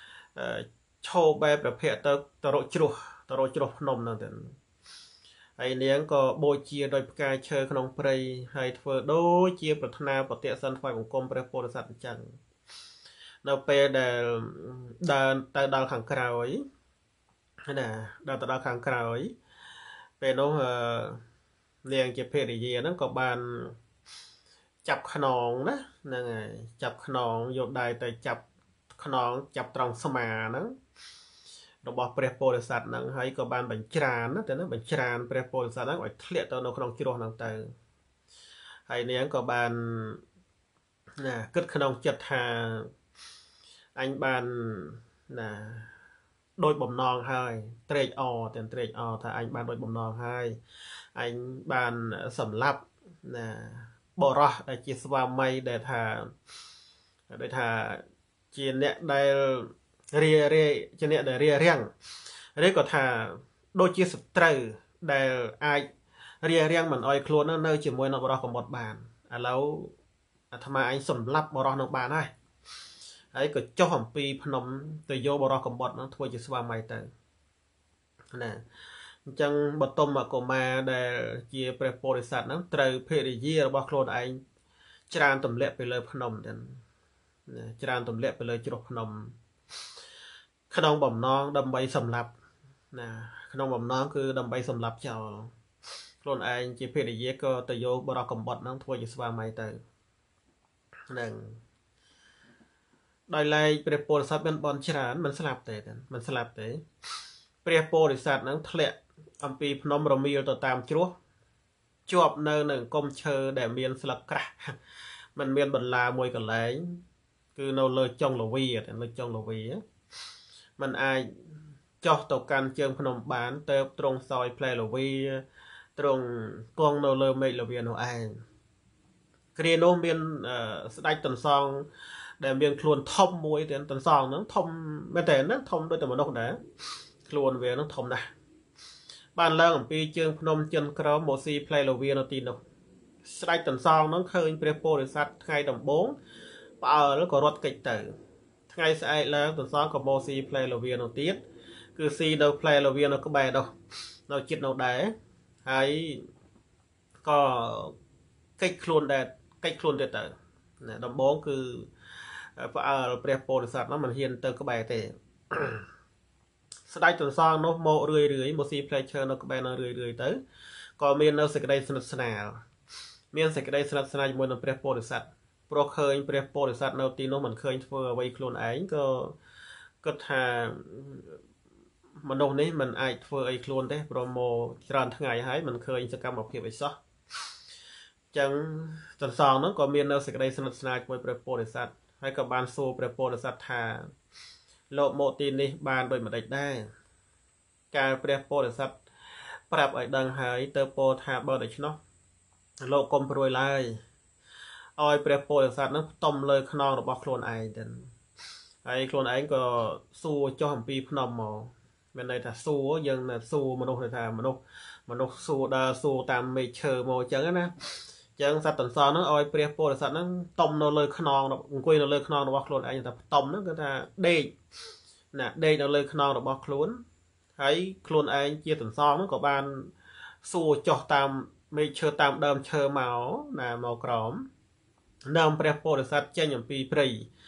châu bayประเภทตตรจุตรจุนมนั่นเองไอ้เลี้ยงก็โบเชียโดยกายเชอขนมเปรย์ให้เฟอโดเชียปรัฒนาปฏิสันไฟของกรมประโพธิสัตว์จังเราไปเดินเดินแต่ดาวขังกรอยนะดาวแต่ดาวขังกรอยเป็นน้องเลี้ยงเจ็บเพลย์เยียนั่นก็บานจับขนองนะนั่นไงจับขนองโยดได้แต่จับขนองจับตรงสมานะเราบอกเปรียบโพลิสัตนั่งให้ก็บานบัญชานะแต่นั้นบัญชาเปรียบโพลิสัตนั่งไว้เทเลตัวน้องขนองจิโร่นั่งเตอให้เนี้ยก็บานน่ะกึศขนองจัดหาอันบานน่ะโดยบ่มนองให้เตรจอแต่เตรจอถ้าอันบานโดยบ่มนองให้อันบานสำลับน่ะบอระไอจีสวาไม่ได้ท่าได้ท่าจีนเนี่ยได้เรียเรียจีนเนี่ยได้เรียเรียงเรียก็ท่าโดยจีสตรได้ไอเรียเรียงเหมือนออยโคลนนั่นเนยจีมวยนบรอของบทบานแล้วทำไมไอ้สำลับบรอนบานได้ไอ้ก็เจ้าหอมปีพนมตัวโยบรอของบทนั่นทัวร์จีสวาไม่แต่น่ะจังบทต้มก็มาได้จีเปรย์โพลิสัตนั้นเตยเพรียีระบโคลนไอ้จานตุ่มเละไปเลยพนมเด่นจานตุ่มเละไปเลยจุดพนมขนมบ่มน้องดำใบสำลับนะขนมบ่มน้องคือดำใบสำลับเจ้าโคลนไอ้จีเพรียีก็ตัวโยบรอของบทนั้นทัวร์จีสวาไม่แต่หนึ่งได้ไล่เปรย์โพลิสัตเป็นบอลชรามันสลับแต่มันสลับแต่เปรย์โพลิสัตนั้นทะเลอัมพีพนมรมีต่อตามจั่วจวบเนินหนึ่งกลมเชอแดดเมียนสลับกระมันเมียนบรรลามวยกันเลยคือเราเลยจงโลวีอ่ะเลยจงโลวีมันไอจ่อตกกันเชิงพนมบานเติบตรงซอยเพลโลวีตรงกองเราเลยไม่โลวีโนไอเกรียโนเมียนสไลด์ตันซองแดดเมียนคลวนทอมมวยแต่ตันซองนั้นทอมไม่แต่นั้นทอมโดยแต่มันนกนะคลวนเวียนั้นทอมนะบ้านเล่าของปีเชิงพนมจันกราวโมซีเพลโลเวียนตีนสไลด์ตันซองนั้นเคยเปรียบโพลิสัตไงดำบงป่าแล้วก็รถกิจเตอร์ไงสไลด์แล้วตันซองกับโมซีเพลโลเวียนตีนคือซีเราเพลโลเวียนก็แบบเราเราจิตเราได้ให้ก็กิจคลุนได้กิจคลุนเตอร์เนี่ยดำบงคือป่าเปรียบโพลิสัตนั้นมันเฮียนเตอร์ก็แบบเตอสไลด์ตันซองนกโมเรื่อยเรื่อยโมซีเพลเชอร์นกแบบนั้นเรื่อยเรื่อยเตอร์ก็มีเราสกัดสนุกสนานมีสกัดสนุกสนานมวยนเปรียบโพลิสัตโปรเคยเปรียบโพลิสัตเราตีโนเหมือนเคยเฟอร์ไว้โคลนไอ้ก็ก็ทางมันโดนนี้มันไอ้เฟอร์ไอ้โคลนได้โปรโมจรันทั้งไงให้มันเคยจะกำมาเพียบไปซะจังตันซองนั้นก็มีเราสกัดสนุกสนานมวยเปรียบโพลิสัตให้กับบานโซเปรียบโพลิสัตทาโลโมตีนี่บานโดยมันได้ได้การเปรียบโพลิสัตปรับไอ้ดังหายเตอร์โปทาเบอร์เดชเนาะโลกลมโปรยไล่ออยเปรียบโพลิสัตนั้นต้มเลยขนองระบบโคลนไอเดนไอโคลนไอก็สู้เจ้าหัมปีพนมหมอเป็นในถ้าสู้ยังน่ะสู้มนุษย์ในทางมนุษย์มนุษย์สู้ดาสู้ตามไม่เชอโมจังนะจังสัตว์ตันซอนนั้นออยเปรียบโพลิสัตนั้นต้มเลยขนองกุยเลยขนองระบบโคลนไอแต่ต้มนั้นก็จะเด้น่ะเด้เลยขนองระบบโคลนให้โคลนไอเจียตันซองนั้นก็บานสู้จ่อตามไม่เชื่อตามเดิมเชื่อเมาน่ะเมากรอมนำเปรียบโพลิสัตเจนอย่างปีปรี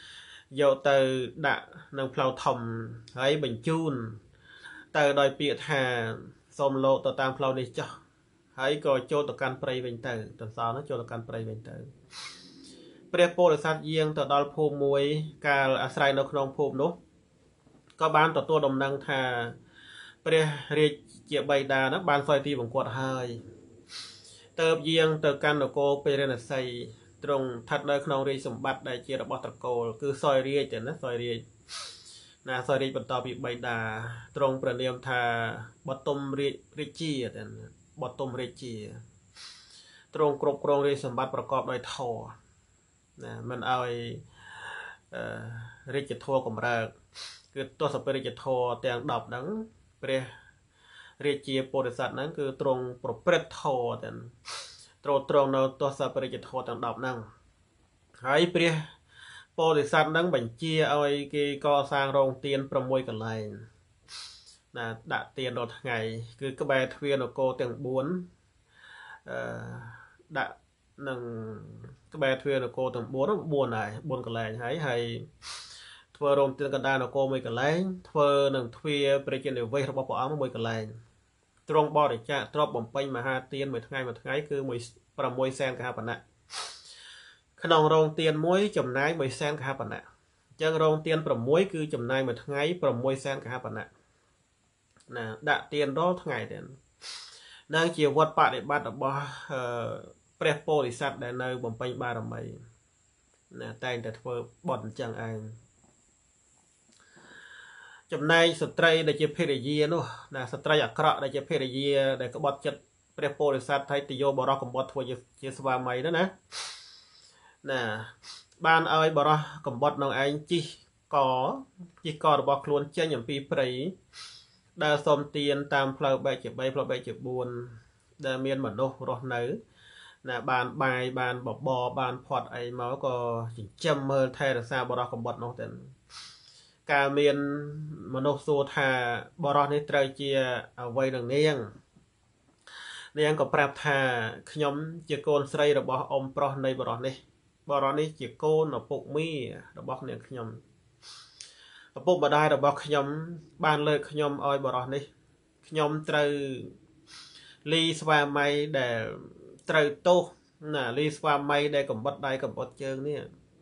យកទៅដាក់នៅផ្លូវធំហើយបញ្ជូនទៅដោយពាក្យថាសូមលោកទៅតាមផ្លូវនេះចុះហើយក៏ចូលទៅកាន់ព្រៃវិញទៅទន្សោនោះចូលទៅកាន់ព្រៃវិញទៅព្រះពោធិសត្វយាងទៅដល់ភូមិមួយកាលអាស្រ័យនៅក្នុងភូមិនោះក៏បានទទួលដំណឹងថាព្រះរាជាបិតានោះបានសោយទីបង្គត់ហើយទៅយាងទៅកាន់នគរពេរណសីទ្រង់ស្ថិតនៅក្នុងរាជសម្បត្តិដែលជារបស់ត្រកូលគឺសោយរាជទេណាសោយរាជណាសោយរាជបន្តពីបិតាទ្រង់ព្រះនាមថាបតុមរាជរាជាទេបតុមរាជាទ្រង់គ្រប់គ្រងរាជសម្បត្តិប្រកបដោយធម៌ណាមិនឲ្យអឺរាជធម៌កម្រើកគឺទស្សនរាជធម៌ទាំងដប់ហ្នឹងព្រះរាជាពោធិសត្វហ្នឹងគឺទ្រង់ប្រព្រឹត្តធម៌ទាំងទ្រង់ទ្រង់នៅទស្សនរាជធម៌ទាំងដប់ហ្នឹងហើយព្រះពោធិសត្វហ្នឹងបញ្ជាឲ្យគេកសាងរោងទៀន៦កន្លែងណាដាក់ទៀនរាល់ថ្ងៃគឺក្បែរទ្វារនគរទាំងបួនអឺដាក់នឹងក្បែរទ្វារនគរទាំងបួនបួនហើយបួនកន្លែងហើយហើយធ្វើរោងទៀនកណ្ដាលនគរមួយកន្លែងធ្វើនឹងទ្វារប្រជានិវាសរបស់ព្រះអង្គមួយកន្លែងទ្រង់បរិច្ចាគទ្រព្យបំពេញមហាទានមួយថ្ងៃមួយថ្ងៃគឺមួយសែនកហបណៈក្នុងរោងទៀនមួយចំណាយមួយសែនកហបណៈអញ្ចឹងរោងទៀន៦គឺចំណាយមួយថ្ងៃ៦សែនកហបណៈណាដាក់ទៀនរាល់ថ្ងៃទៀតនឹងជាវត្តបដិបត្តិរបស់ព្រះពោធិសត្វដែលនៅបំពេញបារមីណាតែងតែធ្វើបន់អញ្ចឹងឯងចំណែកស្ត្រីដែលជាភរិយានោះណាស្ត្រីអាក្រក់ដែលជាភរិយាដែលក្បត់ចិត្តព្រះពោធិសត្វហើយទៅយកបរោះកំបត់ធ្វើជាស្វាមីនោះណាណាបានឲ្យបរោះកំបត់នឹងឯងជីកជីករបស់ខ្លួនចេញអំពីព្រៃដើរសុំទានតាមផ្លូវបែកជា3ផ្លូវបែកជា4ដែលមានមនុស្សរស់នៅណាបានបាយបានបបរបានផាត់អីមកក៏ចិញ្ចឹមមើលថែរក្សាបរោះកំបត់នោះទៅកាលមានមនុស្សសួរថាបរោះនេះត្រូវជាអ្វីនឹងនាងនាងក៏ប្រាប់ថាខ្ញុំជាកូនស្រីរបស់អ៊ំប្រុសនៃបរោះនេះបរោះនេះជាកូនឪពុកមីរបស់នាងខ្ញុំឪពុកម្ដាយរបស់ខ្ញុំបានលើកខ្ញុំឲ្យបរោះនេះខ្ញុំត្រូវលីស្វាមីដែលត្រូវទោសណាលីស្វាមីដែលកំបត់ដៃកំបត់ជើងនេះ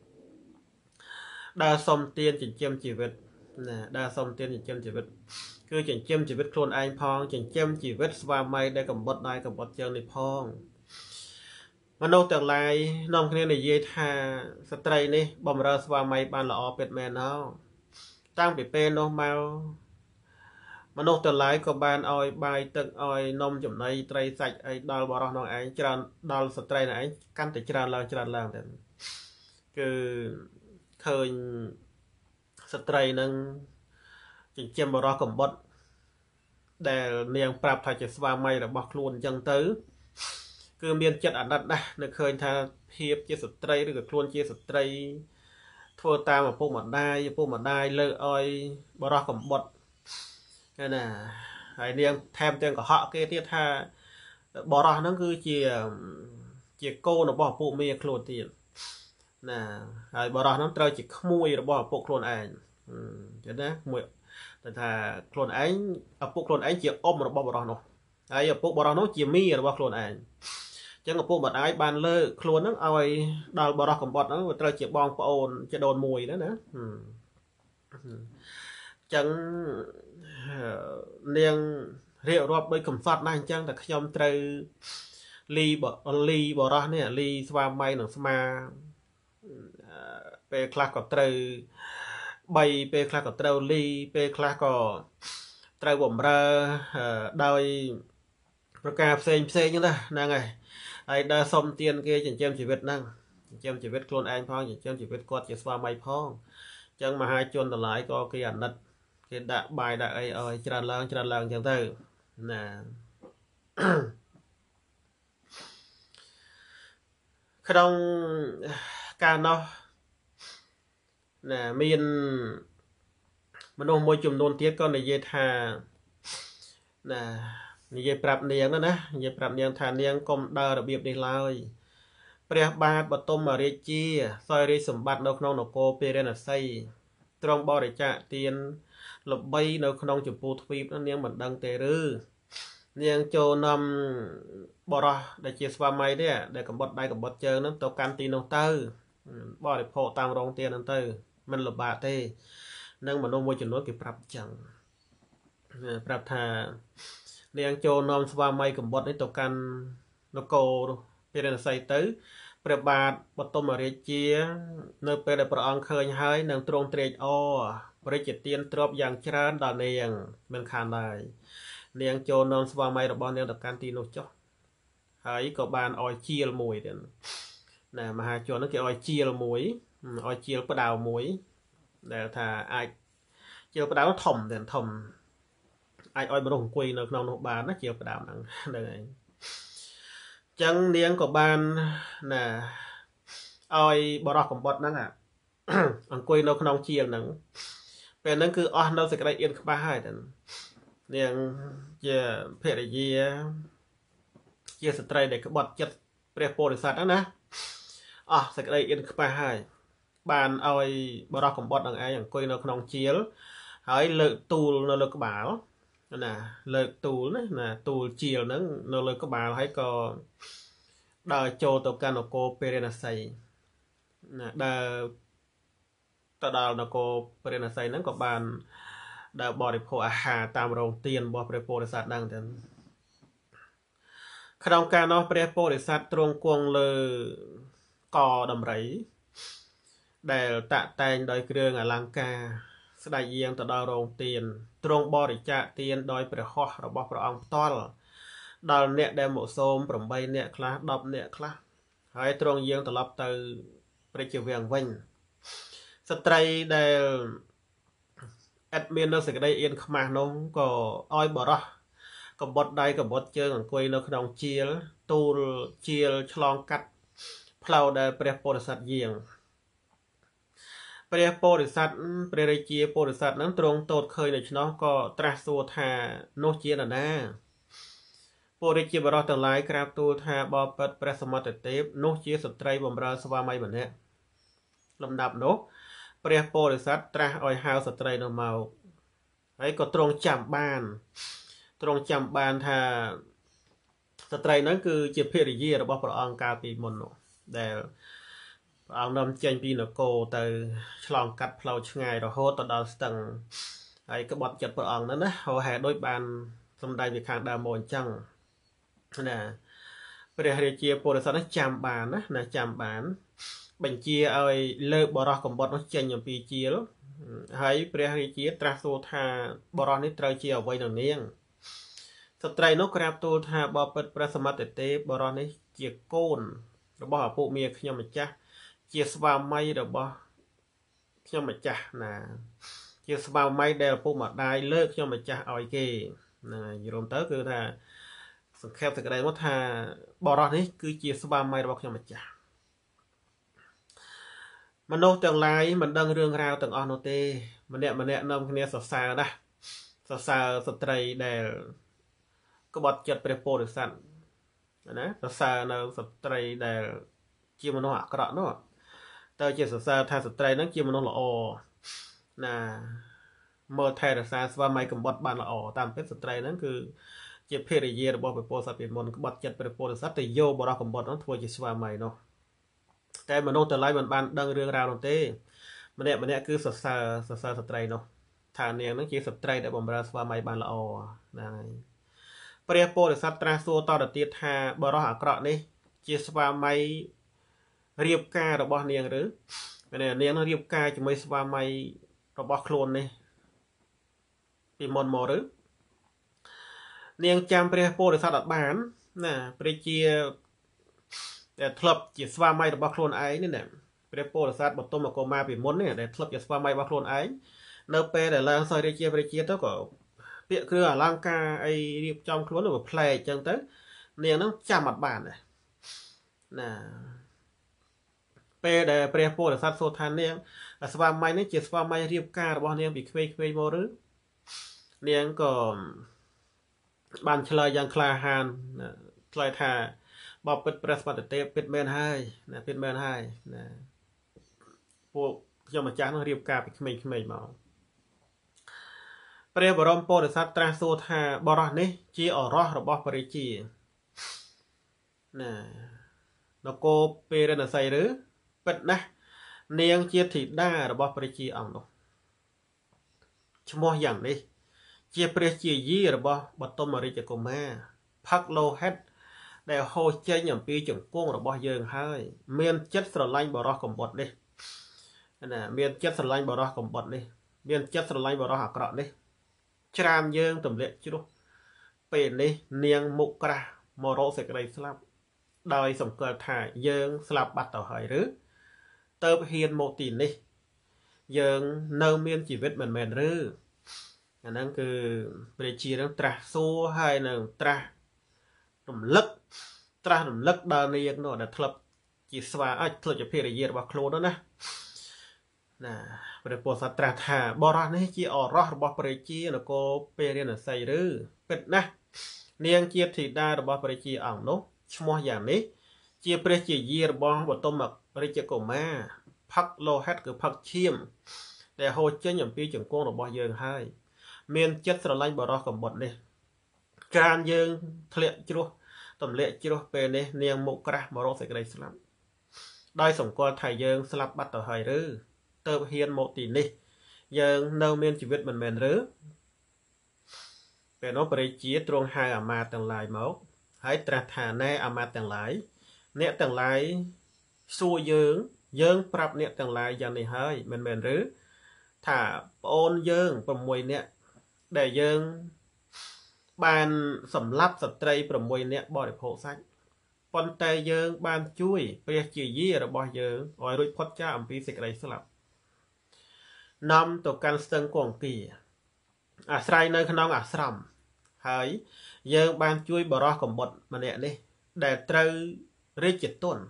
ដើរសុំទានចិញ្ចឹមជីវិតណាដើរសុំទានចិញ្ចឹមជីវិតគឺចិញ្ចឹមជីវិតខ្លួនឯងផងចិញ្ចឹមជីវិតស្វាមីដែលកំបត់ដៃកំបត់ជើងនេះផងមនុស្សទាំងឡាយនាំគ្នានិយាយថាស្ត្រីនេះបំរើស្វាមីបានល្អពិតមែនណោតាំងពីពេលនោះមកមនុស្សទាំងឡាយក៏បានឲ្យបាយទឹកឲ្យនំចំណីត្រីសាច់អីដល់បរោះនោះឯងច្រើនដល់ស្ត្រីនោះឯងកាន់តែច្រើនឡើងច្រើនឡើងទៅគឺឃើញស្ត្រីនឹងចិញ្ចឹមបរោះកំបត់ដែលនាងប្រាប់ថាជាស្វាមីរបស់ខ្លួនអញ្ចឹងទៅគឺមានចិត្តអាណិតណាស់នៅឃើញថាភាពជាស្ត្រីឬក៏ខ្លួនជាស្ត្រីធ្វើតាមឪពុកម្ដាយឪពុកម្ដាយលើកឲ្យបរោះកំបត់ណាហើយនាងថែមទាំងកុហកគេទៀតថាបរោះហ្នឹងគឺជាជាកូនរបស់ឪពុកមីខ្លួនទៀតណាហើយបរោះហ្នឹងត្រូវជាក្មួយរបស់ឪពុកខ្លួនឯងចឹងណាមួយតែថាខ្លួនឯងឪពុកខ្លួនឯងជាអ៊ំរបស់បរោះនោះហើយឪពុកបរោះនោះជាមីរបស់ខ្លួនឯងអញ្ចឹងឪពុកម្ដាយបានលើកខ្លួនហ្នឹងឲ្យដល់បរោះកំបត់ហ្នឹងវាត្រូវជាបងប្អូនជាដូនមួយណាណាអញ្ចឹងនាងរៀបរាប់ដោយកំសត់ណាស់អញ្ចឹងតែខ្ញុំត្រូវលីបលីបរោះនេះលីស្វាមីនឹងស្មាពេលខ្លះក៏ត្រូវបីពេលខ្លះក៏ត្រូវលីពេលខ្លះក៏ត្រូវបំរើដោយប្រការផ្សេងផ្សេងហ្នឹងណាហ្នឹងហើយហើយដើរសុំទានគេចិញ្ចឹមជីវិតហ្នឹងចិញ្ចឹមជីវិតខ្លួនឯងផងចិញ្ចឹមជីវិតគាត់ជាស្វាមីផងអញ្ចឹងមហាជនទាំងឡាយក៏គេអាណិតគេដាក់បាយដាក់អីឲ្យច្រើនឡើងច្រើនឡើងអញ្ចឹងទៅណាក្នុងកាលនោះណាមានមនុស្សមួយចំនួនទៀតក៏និយាយថាណានិយាយប្រាប់នាងណានិយាយប្រាប់នាងថានាងកុំដើររបៀបនេះឡើយព្រះបាទបទុមរាជាសោយរាជសម្បត្តិនៅក្នុងនគរពេរណសីទ្រង់បរិច្ចាគទានល្បីនៅក្នុងចម្ពោះទ្វីបនាងមិនដឹងទេឬនាងចូលនាំបរោះដែលជាស្វាមីទេដែលកំបុតដៃកំបុតជើងហ្នឹងទៅកាន់ទីនោះទៅបរិភោគតាមរោងទានហ្នឹងទៅមិនលំបាកទេនឹងមនុស្សមួយចំនួនគេប្រាប់ចឹងប្រាប់ថានាងចូលនាំស្វាមីកំបុតនេះទៅកាន់នគរពេរណសីទៅព្រះបាទបទុមរាជានៅពេលដែលព្រះអង្គឃើញហើយនឹងទ្រង់ត្រេកអរព្រះរាជទានទ្រព្យយ៉ាងច្រើនដល់នាងមិនខានឡើយនាងចូលនាំស្វាមីរបស់នាងទៅកាន់ទីនោះចុះហើយក៏បានអោយជាលមួយទៀតណាមហាជនហ្នឹងគេអោយជាលមួយអោយជាលផ្ដៅមួយដែលថាអាចជាលផ្ដៅធំតែធំអាចអោយមនុស្សអង្គុយនៅក្នុងនោះបានណាជាលផ្ដៅហ្នឹងហ្នឹងឯងចឹងនាងក៏បានណាអោយបរោះកំបុតហ្នឹងអង្គុយនៅក្នុងជាលហ្នឹងពេលហ្នឹងគឺអស់នៅសេចក្តីអៀនខ្មាស់ហើយតែនាងជាភរិយាជាស្ត្រីដែលក្បត់ចិត្តព្រះពោធិសត្វហ្នឹងណាអស់សេចក្តីអៀនខ្មាស់ហើយបានអោយបរោះកំបុតហ្នឹងឯងអង្គុយនៅក្នុងជាលហើយលើកទូលនៅលើក្បាលណាលើកទូលណាណាទូលជាលហ្នឹងនៅលើក្បាលហើយក៏ដើរចូលទៅកាន់នគរពេរណសីណាដើរទៅដល់នគរពេរណសីហ្នឹងក៏បានដើរបរិភោគអាហារតាមរោងទានរបស់ព្រះពោធិសត្វហ្នឹងទៅក្នុងការនោះព្រះពោធិសត្វទ្រង់គង់លើកដំរីដែលតាក់តែងដោយគ្រឿងអលង្ការស្ដេចយាងទៅដល់រោងទានទ្រង់បរិច្ចាគទានដោយព្រះហស្ថរបស់ព្រះអង្គផ្ទាល់ដល់អ្នកដែលមកសូមប្រាំបីអ្នកខ្លះដប់អ្នកខ្លះហើយទ្រង់យាងត្រឡប់ទៅព្រះជាវាំងវិញស្ត្រីដែលអត់មាននៅសេចក្តីអៀនខ្មាស់នោះក៏អោយបរោះកំបុតដៃកំបុតជើងអង្គុយនៅក្នុងជាលទូលជាលឆ្លងកាត់ផ្លូវដែលព្រះពោធិសត្វយាងព្រះពោធិសត្វព្រះរាជាពោធិសត្វហ្នឹងទ្រង់ទតឃើញដូច្នោះក៏ត្រាស់សួរថានោះជានរណាពុរិជាបរោះទាំងឡាយក្រាបទូលថាបបិទ្ធព្រះសមត្ថទេពនោះជាស្ត្រីបម្រើស្វាមីម្នាក់លំដាប់នោះព្រះពោធិសត្វត្រាស់ឲ្យហៅស្ត្រីនោះមកហើយក៏ទ្រង់ចាំបានទ្រង់ចាំបានថាស្ត្រីហ្នឹងគឺជាភរិយារបស់ព្រះអង្គកាលពីមុននោះដែលព្រះអង្គនាំចេញពីនគរទៅឆ្លងកាត់ផ្លូវឆ្ងាយរហូតទៅដល់ស្ទឹងហើយក្បត់ចិត្តព្រះអង្គហ្នឹងណាហោហែដូចបានសម្ដែងពីខាងដើមមកអញ្ចឹងណាព្រះរាជាពោធិសត្វនេះចាំបានណាណាចាំបានបញ្ជាឲ្យលើកបរោះកំបុតនោះចេញអំពីជាលហើយព្រះរាជាត្រាស់សួរថាបរោះនេះត្រូវជាអ្វីនឹងនាងស្ត្រីនោះក្រាបទូលថាបបិទ្ធព្រះសមត្ថទេពបរោះនេះជាកូនរបស់ឪពុកមាខ្ញុំម្ចាស់ជាស្វាមីរបស់ខ្ញុំម្ចាស់ណាជាស្វាមីដែលឪពុកម្ដាយលើកខ្ញុំម្ចាស់ឲ្យគេណាយល់ទៅគឺថាសង្ខេបសេចក្តីមកថាបរោះនេះគឺជាស្វាមីរបស់ខ្ញុំម្ចាស់មនុស្សទាំងឡាយមិនដឹងរឿងរ៉ាវទាំងអស់នោះទេម្នាក់ម្នាក់នាំគ្នាសរសើរណាស់សរសើរស្ត្រីដែលក្បត់ចិត្តព្រះពោធិសត្វណាសរសើរនៅស្ត្រីដែលជាមនុស្សអាក្រក់នោះទៅជាសរសើរថាស្ត្រីហ្នឹងជាមនុស្សល្អណាមើលថែរក្សាស្វាមីកំបុតបានល្អតាមពិតស្ត្រីហ្នឹងគឺជាភរិយារបស់ព្រះពោធិសត្វពីមុនក្បត់ចិត្តព្រះពោធិសត្វទៅយកបរោះកំបុតហ្នឹងធ្វើជាស្វាមីនោះតែមនុស្សទាំងឡាយមិនបានដឹងរឿងរ៉ាវនោះទេម្នាក់ម្នាក់គឺសរសើរសរសើរស្ត្រីនោះថានាងហ្នឹងជាស្ត្រីដែលបម្រើស្វាមីបានល្អហ្នឹងហើយព្រះពោធិសត្វត្រាស់សួរតទៅទៀតថាបរោះអាក្រក់នេះជាស្វាមីរៀបការរបស់នាងឬនាងនឹងរៀបការជាមួយស្វាមីរបស់ខ្លួននេះពីមុនមកឬនាងចាំព្រះពោធិសត្វអត់បានណាព្រះជាដែលធ្លាប់ជាស្វាមីរបស់ខ្លួនឯងនេះណាព្រះពោធិសត្វបទុមកុមារពីមុននេះដែលធ្លាប់ជាស្វាមីរបស់ខ្លួនឯងនៅពេលដែលឡើងសោយរាជាព្រះជាទៅក៏ពាក្យគ្រឿងអលង្ការអីរៀបចំខ្លួនទៅប្លែកអញ្ចឹងទៅនាងហ្នឹងចាំអត់បានណាពេលដែលព្រះពោធិសត្វសួរថានាងស្វាមីនេះជាស្វាមីរៀបការរបស់នាងពីក្មេងៗមកឬនាងក៏បានឆ្លើយយ៉ាងក្លាហានឆ្លើយថាបបពិតព្រះស្មតទេពិតមែនហើយណាពិតមែនហើយណាពួកខ្ញុំម្ចាស់នោះរៀបការពីក្មេងៗមកព្រះបរមពោធិសត្វត្រាស់សួរថាបរោះនេះជាអរោះរបស់ព្រះរាជាណានគរពេរណសីឬពិតណាស់នាងជាធីតារបស់ព្រះរាជាអង្គនោះឈ្មោះយ៉ាងនេះជាព្រះជាយារបស់បឋមរាជកុមារផឹកលោហិតដែលហូរចេញអំពីជង្គង់របស់យើងហើយមានចិត្តស្រឡាញ់បរោះកំបុតនេះណាមានចិត្តស្រឡាញ់បរោះកំបុតនេះមានចិត្តស្រឡាញ់បរោះអាក្រក់នេះច្រានយើងទម្លាក់ជ្រុះពេលនេះនាងមុខក្រាស់មករកសេចក្តីស្លាប់ដោយសង្កល់ថាយើងស្លាប់បាត់ទៅហើយឬទៅហ៊ានមកទីនេះយើងនៅមានជីវិតមិនមែនឬអាហ្នឹងគឺព្រះជានឹងត្រាស់សួរហើយនឹងត្រាស់រំលឹកត្រាស់រំលឹកដល់នាងនោះដែលធ្លាប់ជាស្វាអាចធ្លាប់ជាភរិយារបស់ខ្លួននោះណាណាព្រះពោធិសត្វត្រាស់ថាបរោះនេះជាអរោះរបស់ព្រះជានគរពេរណសីឬពិតណាស់នាងជាធីតារបស់ព្រះជាអង្គនោះឈ្មោះយ៉ាងនេះជាព្រះជាយារបស់បឋមរាជកុមារផឹកលោហិតគឺផឹកឈាមដែលហូរចេញអំពីជង្គង់របស់យើងហើយមានចិត្តស្រឡាញ់បរោះកំបុតនេះច្រានយើងធ្លាក់ជ្រោះទម្លាក់ជ្រោះពេលនេះនាងមុខក្រាស់មករកសេចក្តីស្លាប់ដោយសង្កល់ថាយើងស្លាប់បាត់ទៅហើយឬទៅហ៊ានមកទីនេះយើងនៅមានជីវិតមិនមែនឬពេលនោះព្រះរាជាទ្រង់ហៅអាមាត្យទាំងឡាយមកហើយត្រាស់ថាណែអាមាត្យទាំងឡាយអ្នកទាំងឡាយសួរយើងយើងប្រាប់អ្នកទាំងឡាយយ៉ាងនេះហើយមិនមែនឬថាប្អូនយើង៦នាក់ដែលយើងបានសម្លាប់ស្ត្រី៦នាក់បរិភោគសាច់ប៉ុន្តែយើងបានជួយព្រះជាយារបស់យើងឲ្យរួចផុតចាកអំពីសេចក្តីស្លាប់នាំទៅកាន់ស្ទឹងគង្គាអាស្រ័យនៅក្នុងអាស្រមហើយយើងបានជួយបរោះកំបុតម្នាក់នេះដែលត្រូវរាជទុន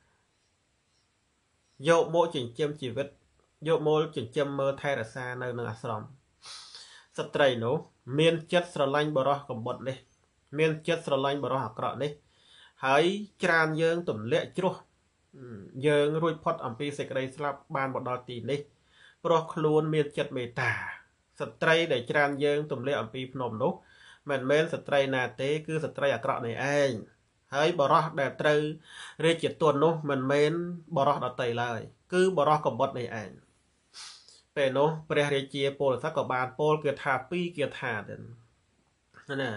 យកមកចិញ្ចឹមជីវិតយកមកចិញ្ចឹមមើលថែរក្សានៅក្នុងអាស្រមស្ត្រីនោះមានចិត្តស្រឡាញ់បរោះកំបុតនេះមានចិត្តស្រឡាញ់បរោះអាក្រក់នេះហើយច្រានយើងទម្លាក់ជ្រោះយើងរួចផុតអំពីសេចក្តីស្លាប់បានមកដល់ទីនេះព្រោះខ្លួនមានចិត្តមេត្តាស្ត្រីដែលច្រានយើងទម្លាក់អំពីភ្នំនោះមិនមែនស្ត្រីណាទេគឺស្ត្រីអាក្រក់នេះឯងហើយបរោះដែលត្រូវរាជទុននោះមិនមែនបរោះដតីឡើយគឺបរោះកំបុតនេះឯងពេលនោះព្រះរាជាពោធិសត្វក៏បានពោលគាថាពីរគាថាទៀតណា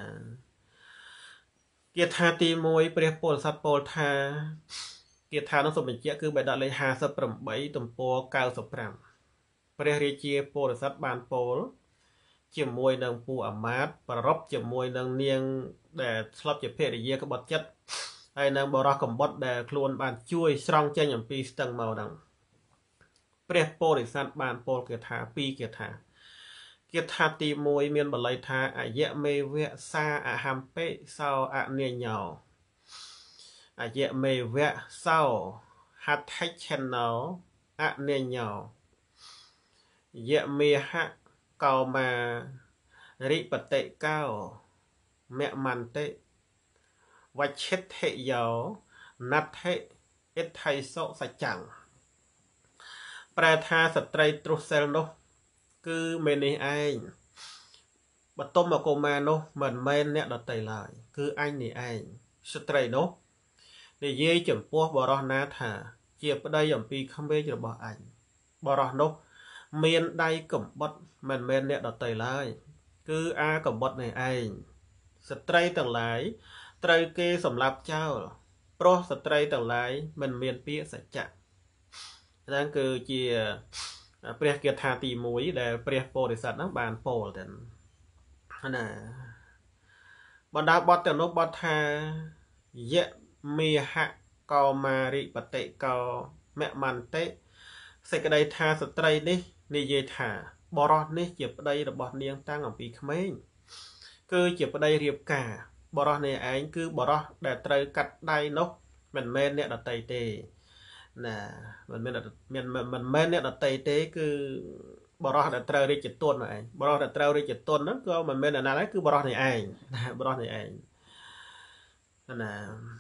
គាថាទីមួយព្រះពោធិសត្វពោលថាគាថានោះសូមបញ្ជាក់គឺបេដកលេខห้าสิบแปดទំព័រเก้าสิบห้าព្រះរាជាពោធិសត្វបានពោលជាមួយនឹងពូអាមាត្យប្ររពជាមួយនឹងនាងដែលឆ្លប់ជាភរិយាក្បត់ចិត្តហើយនឹងបរោះកំបុតដែលខ្លួនបានជួយស្រង់ចេញអំពីស្ទឹងមកហ្នឹងព្រះពោធិសត្វបានពោលគាថាពីរគាថាគាថាទីមួយមានបល័យថាអយមេវៈសាអហម្ពេសោអនិញ្ញោអយមេវៈសោហដ្ឋិឆណោអនិញ្ញោយមេហៈកោមារិបតិកោមមន្តិវច្ឆិទ្ធិយោណដ្ឋិអិដ្ឋិសុសច្ចੰប្រែថាស្ត្រីទ្រុសិលនោះគឺមេនេះឯងបឋមកុមារនោះមិនមែនអ្នកដតីឡើយគឺអញនេះឯងស្ត្រីនោះនិយាយចំពោះបរោះណាថាជាប្តីអំពីក្មេករបស់អញបរោះនោះមានដៃកំបុតមិនមែនអ្នកដតីឡើយគឺអាកំបុតនេះឯងស្ត្រីទាំងឡាយត្រូវគេសម្លាប់ចោលព្រោះស្ត្រីទាំងឡាយមិនមានពាក្យសច្ចៈហ្នឹងគឺជាព្រះគាថាទីមួយដែលព្រះពោធិសត្វហ្នឹងបានពោលទៅណាបណ្ដាបទទាំងនោះបទថាយៈមេហៈកោមារិបតិកោមមន្តិសេចក្តីថាស្ត្រីនេះនិយាយថាបរោះនេះជាប្តីរបស់នាងតាំងអំពីក្មេងគឺជាប្តីរៀបការបរោះនេះឯងគឺបរោះដែលត្រូវកាត់ដៃនោះមិនមែនអ្នកដតីទេណាមិនមែនមានមិនមែនអ្នកដតីទេគឺបរោះដែលត្រូវរាជទុននោះឯងបរោះដែលត្រូវរាជទុនហ្នឹងក៏មិនមែនអ្នកណាដែរគឺបរោះនេះឯងណាបរោះនេះឯងណា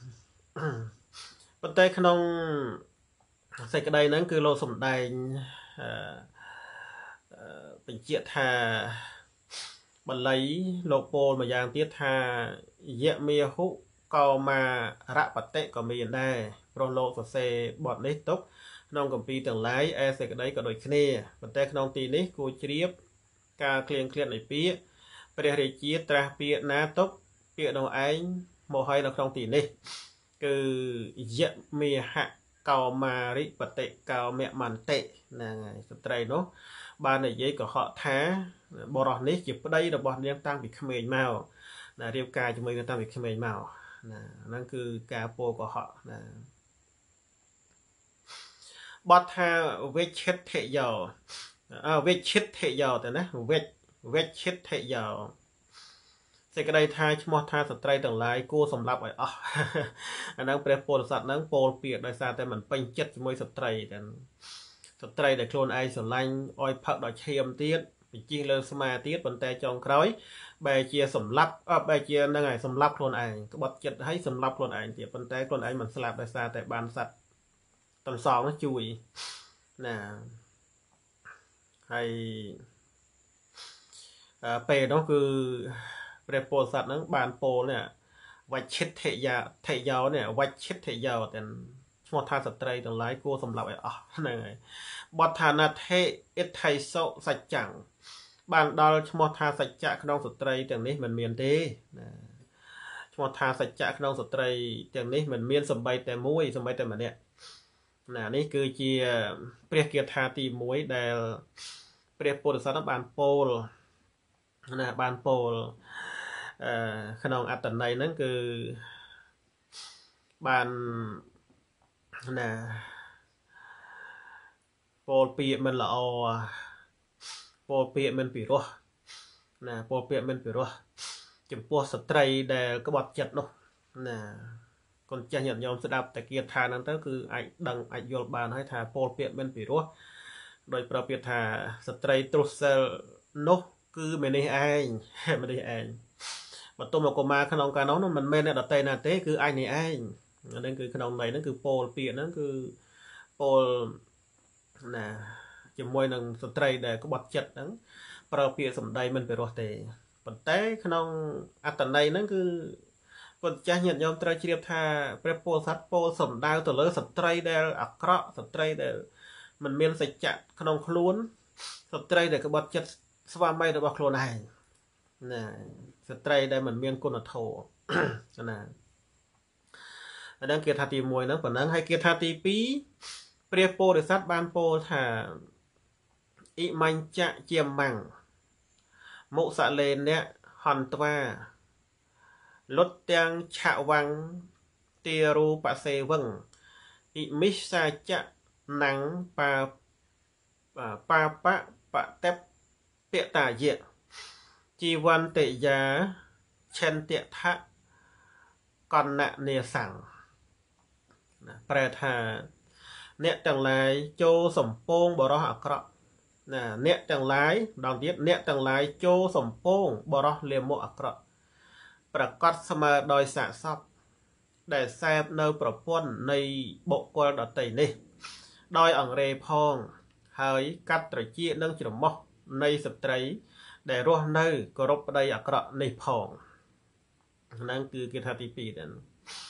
ប៉ុន្តែក្នុងសេចក្តីហ្នឹងគឺលោកសំដែងអឺបញ្ជាក់ថាបល័យលោកពោលម្យ៉ាងទៀតថាយៈមេហុកោមារៈបតិក៏មានដែរព្រោះលោកសរសេរបទនេះទុកក្នុងគម្ពីរទាំងឡាយឯសេចក្តីក៏ដូចគ្នាប៉ុន្តែក្នុងទីនេះគួរជ្រាបការឃ្លៀងឃ្លាតនៃពាក្យព្រះរាជាត្រាស់ពាក្យណាទុកពាក្យនោះឯងមកឲ្យនៅក្នុងទីនេះគឺយៈមេហៈកោមារិបតិកោមមន្តិហ្នឹងហើយស្ត្រីនោះបាននិយាយកុហកថាបរោះនេះជាប្តីរបស់នាងតាំងពីក្មេងមកណារៀបការជាមួយនាងតាំងពីក្មេងមកណាហ្នឹងគឺការពោលកុហកណាបទថាវិច្ឆិតធិយោអើវិច្ឆិតធិយោទៅណាវិច្វិច្ឆិតធិយោសេចក្តីថាឈ្មោះថាស្ត្រីទាំងឡាយគួរសម្លាប់ឲ្យអស់អាហ្នឹងព្រះពោធិសត្វហ្នឹងពោលពាក្យដោយសារតែមិនពេញចិត្តជាមួយស្ត្រីទាំងស្ត្រីដែលខ្លួនឯងស្រឡាញ់អោយផឹកដល់ឈាមទៀតបញ្ជិះលើស្មាទៀតប៉ុន្តែចុងក្រោយបែរជាសម្លាប់អត់បែរជាហ្នឹងហើយសម្លាប់ខ្លួនឯងក្បត់ចិត្តឲ្យសម្លាប់ខ្លួនឯងទៀតប៉ុន្តែខ្លួនឯងមិនស្លាប់ដោយសារតែបានសត្វតំសងជួយណាហើយពេលនោះគឺព្រះពោធិសត្វហ្នឹងបានពោលនេះវច្ឆិតធិយាធិយោនេះវច្ឆិតធិយោទាំងឈ្មោះថាស្ត្រីទាំងឡាយគួរសម្លាប់ឲ្យអស់ហ្នឹងហើយបទថាណាថេអិថៃសុសច្ចੰបានដល់ឈ្មោះថាសច្ចៈក្នុងស្ត្រីទាំងនេះមិនមានទេណាឈ្មោះថាសច្ចៈក្នុងស្ត្រីទាំងនេះមិនមានសម្បីតែមួយសម្បីតែម្នាក់ណានេះគឺជាព្រះគាថាទីមួយដែលព្រះពោធិសត្វបានពោលណាបានពោលអឺក្នុងអត្តន័យហ្នឹងគឺបានណាពោលពាក្យមិនល្អពោលពាក្យមិនពិរោះណាពោលពាក្យមិនពិរោះចំពោះស្ត្រីដែលក្បត់ចិត្តនោះណាកូនចាស់ញាតិញោមស្ដាប់តែគាថាហ្នឹងទៅគឺអាចដឹងអាចយល់បានហើយថាពោលពាក្យមិនពិរោះដោយប្រពាក្យថាស្ត្រីទ្រុសិលនោះគឺមេនេះឯងមេនេះឯងបើទុំមកកុមារក្នុងកាលនោះមិនមែនអ្នកដតីណាទេគឺឯងនេះឯងហ្នឹងគឺក្នុងន័យហ្នឹងគឺពោលពាក្យហ្នឹងគឺពោលណាជាមួយនឹងស្ត្រីដែលក្បត់ចិត្តហ្នឹងប្រើពាក្យសម្ដីមិនពិរោះទេប៉ុន្តែក្នុងអត្តន័យហ្នឹងគឺពុទ្ធចាស់ញាតិញោមត្រូវជ្រាបថាព្រះពោធិសត្វពោលសំដៅទៅលើស្ត្រីដែលអាក្រក់ស្ត្រីដែលមិនមានសច្ចៈក្នុងខ្លួនស្ត្រីដែលក្បត់ចិត្តស្វាមីរបស់ខ្លួនឯងណាស្ត្រីដែលមិនមានគុណធម៌ណាអាហ្នឹងគាថាទីមួយហ្នឹងប៉ុណ្ណឹងហើយគាថាទីពីរព្រះពោធិសត្វបានពោលថាអ៊ីម៉ាញ់ចៈជាម៉ាំងមុសលេអ្នកហន្ត្វាលុតទាំងឆវាំងទារូបសេវឹងអ៊ីមិសាចៈណាំងបាបាបបតេពតាយៈជីវន្តិយាឆន្ទថៈកណនេសੰណាប្រែថាអ្នកទាំងឡាយចូលសំពងបរោះអាក្រក់ណាអ្នកទាំងឡាយម្ដងទៀតអ្នកទាំងឡាយចូលសំពងបរោះលាមកអាក្រក់ប្រកាសស្មើដោយសាកសពដែលសែបនៅប្រពន្ធនៃបុគ្គលដតីនេះដោយអង្រេផងហើយកាត់ត្រចៀកនឹងច្រមុះនៃស្ត្រីដែលរស់នៅគោរពប្តីអាក្រក់នេះផងហ្នឹងគឺគេថាទីពីរដែរ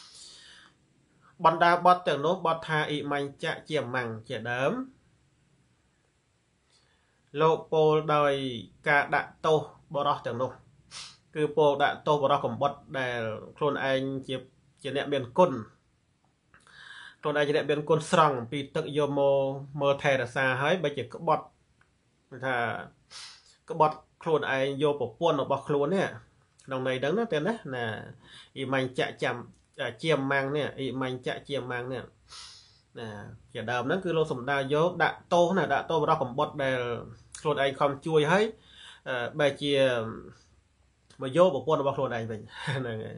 បណ្ដាបទទាំងនោះបទថាអ៊ីម៉ាញ់ចៈជាម៉ាំងជាដើមលោកពោលដោយការដាក់ទោសបរោះទាំងនោះគឺពោលដាក់ទោសបរោះកំបុតដែលខ្លួនឯងជាជាអ្នកមានគុណខ្លួនឯងជាអ្នកមានគុណស្រង់ពីទឹកយកមកមើលថែរក្សាហើយបើជាក្បត់ថាក្បត់ខ្លួនឯងយកប្រពន្ធរបស់ខ្លួននេះក្នុងន័យហ្នឹងណាតែណាណាអ៊ីម៉ាញ់ចៈចាំជាម៉ាំងនេះអ៊ីម៉ាញ់ចៈជាម៉ាំងនេះណាជាដើមហ្នឹងគឺលោកសំដៅយកដាក់ទោសណាដាក់ទោសបរោះកំបុតដែលខ្លួនឯងខំជួយហើយបែរជាមកយកប្រពន្ធរបស់ខ្លួនឯងវិញហ្នឹងហើយ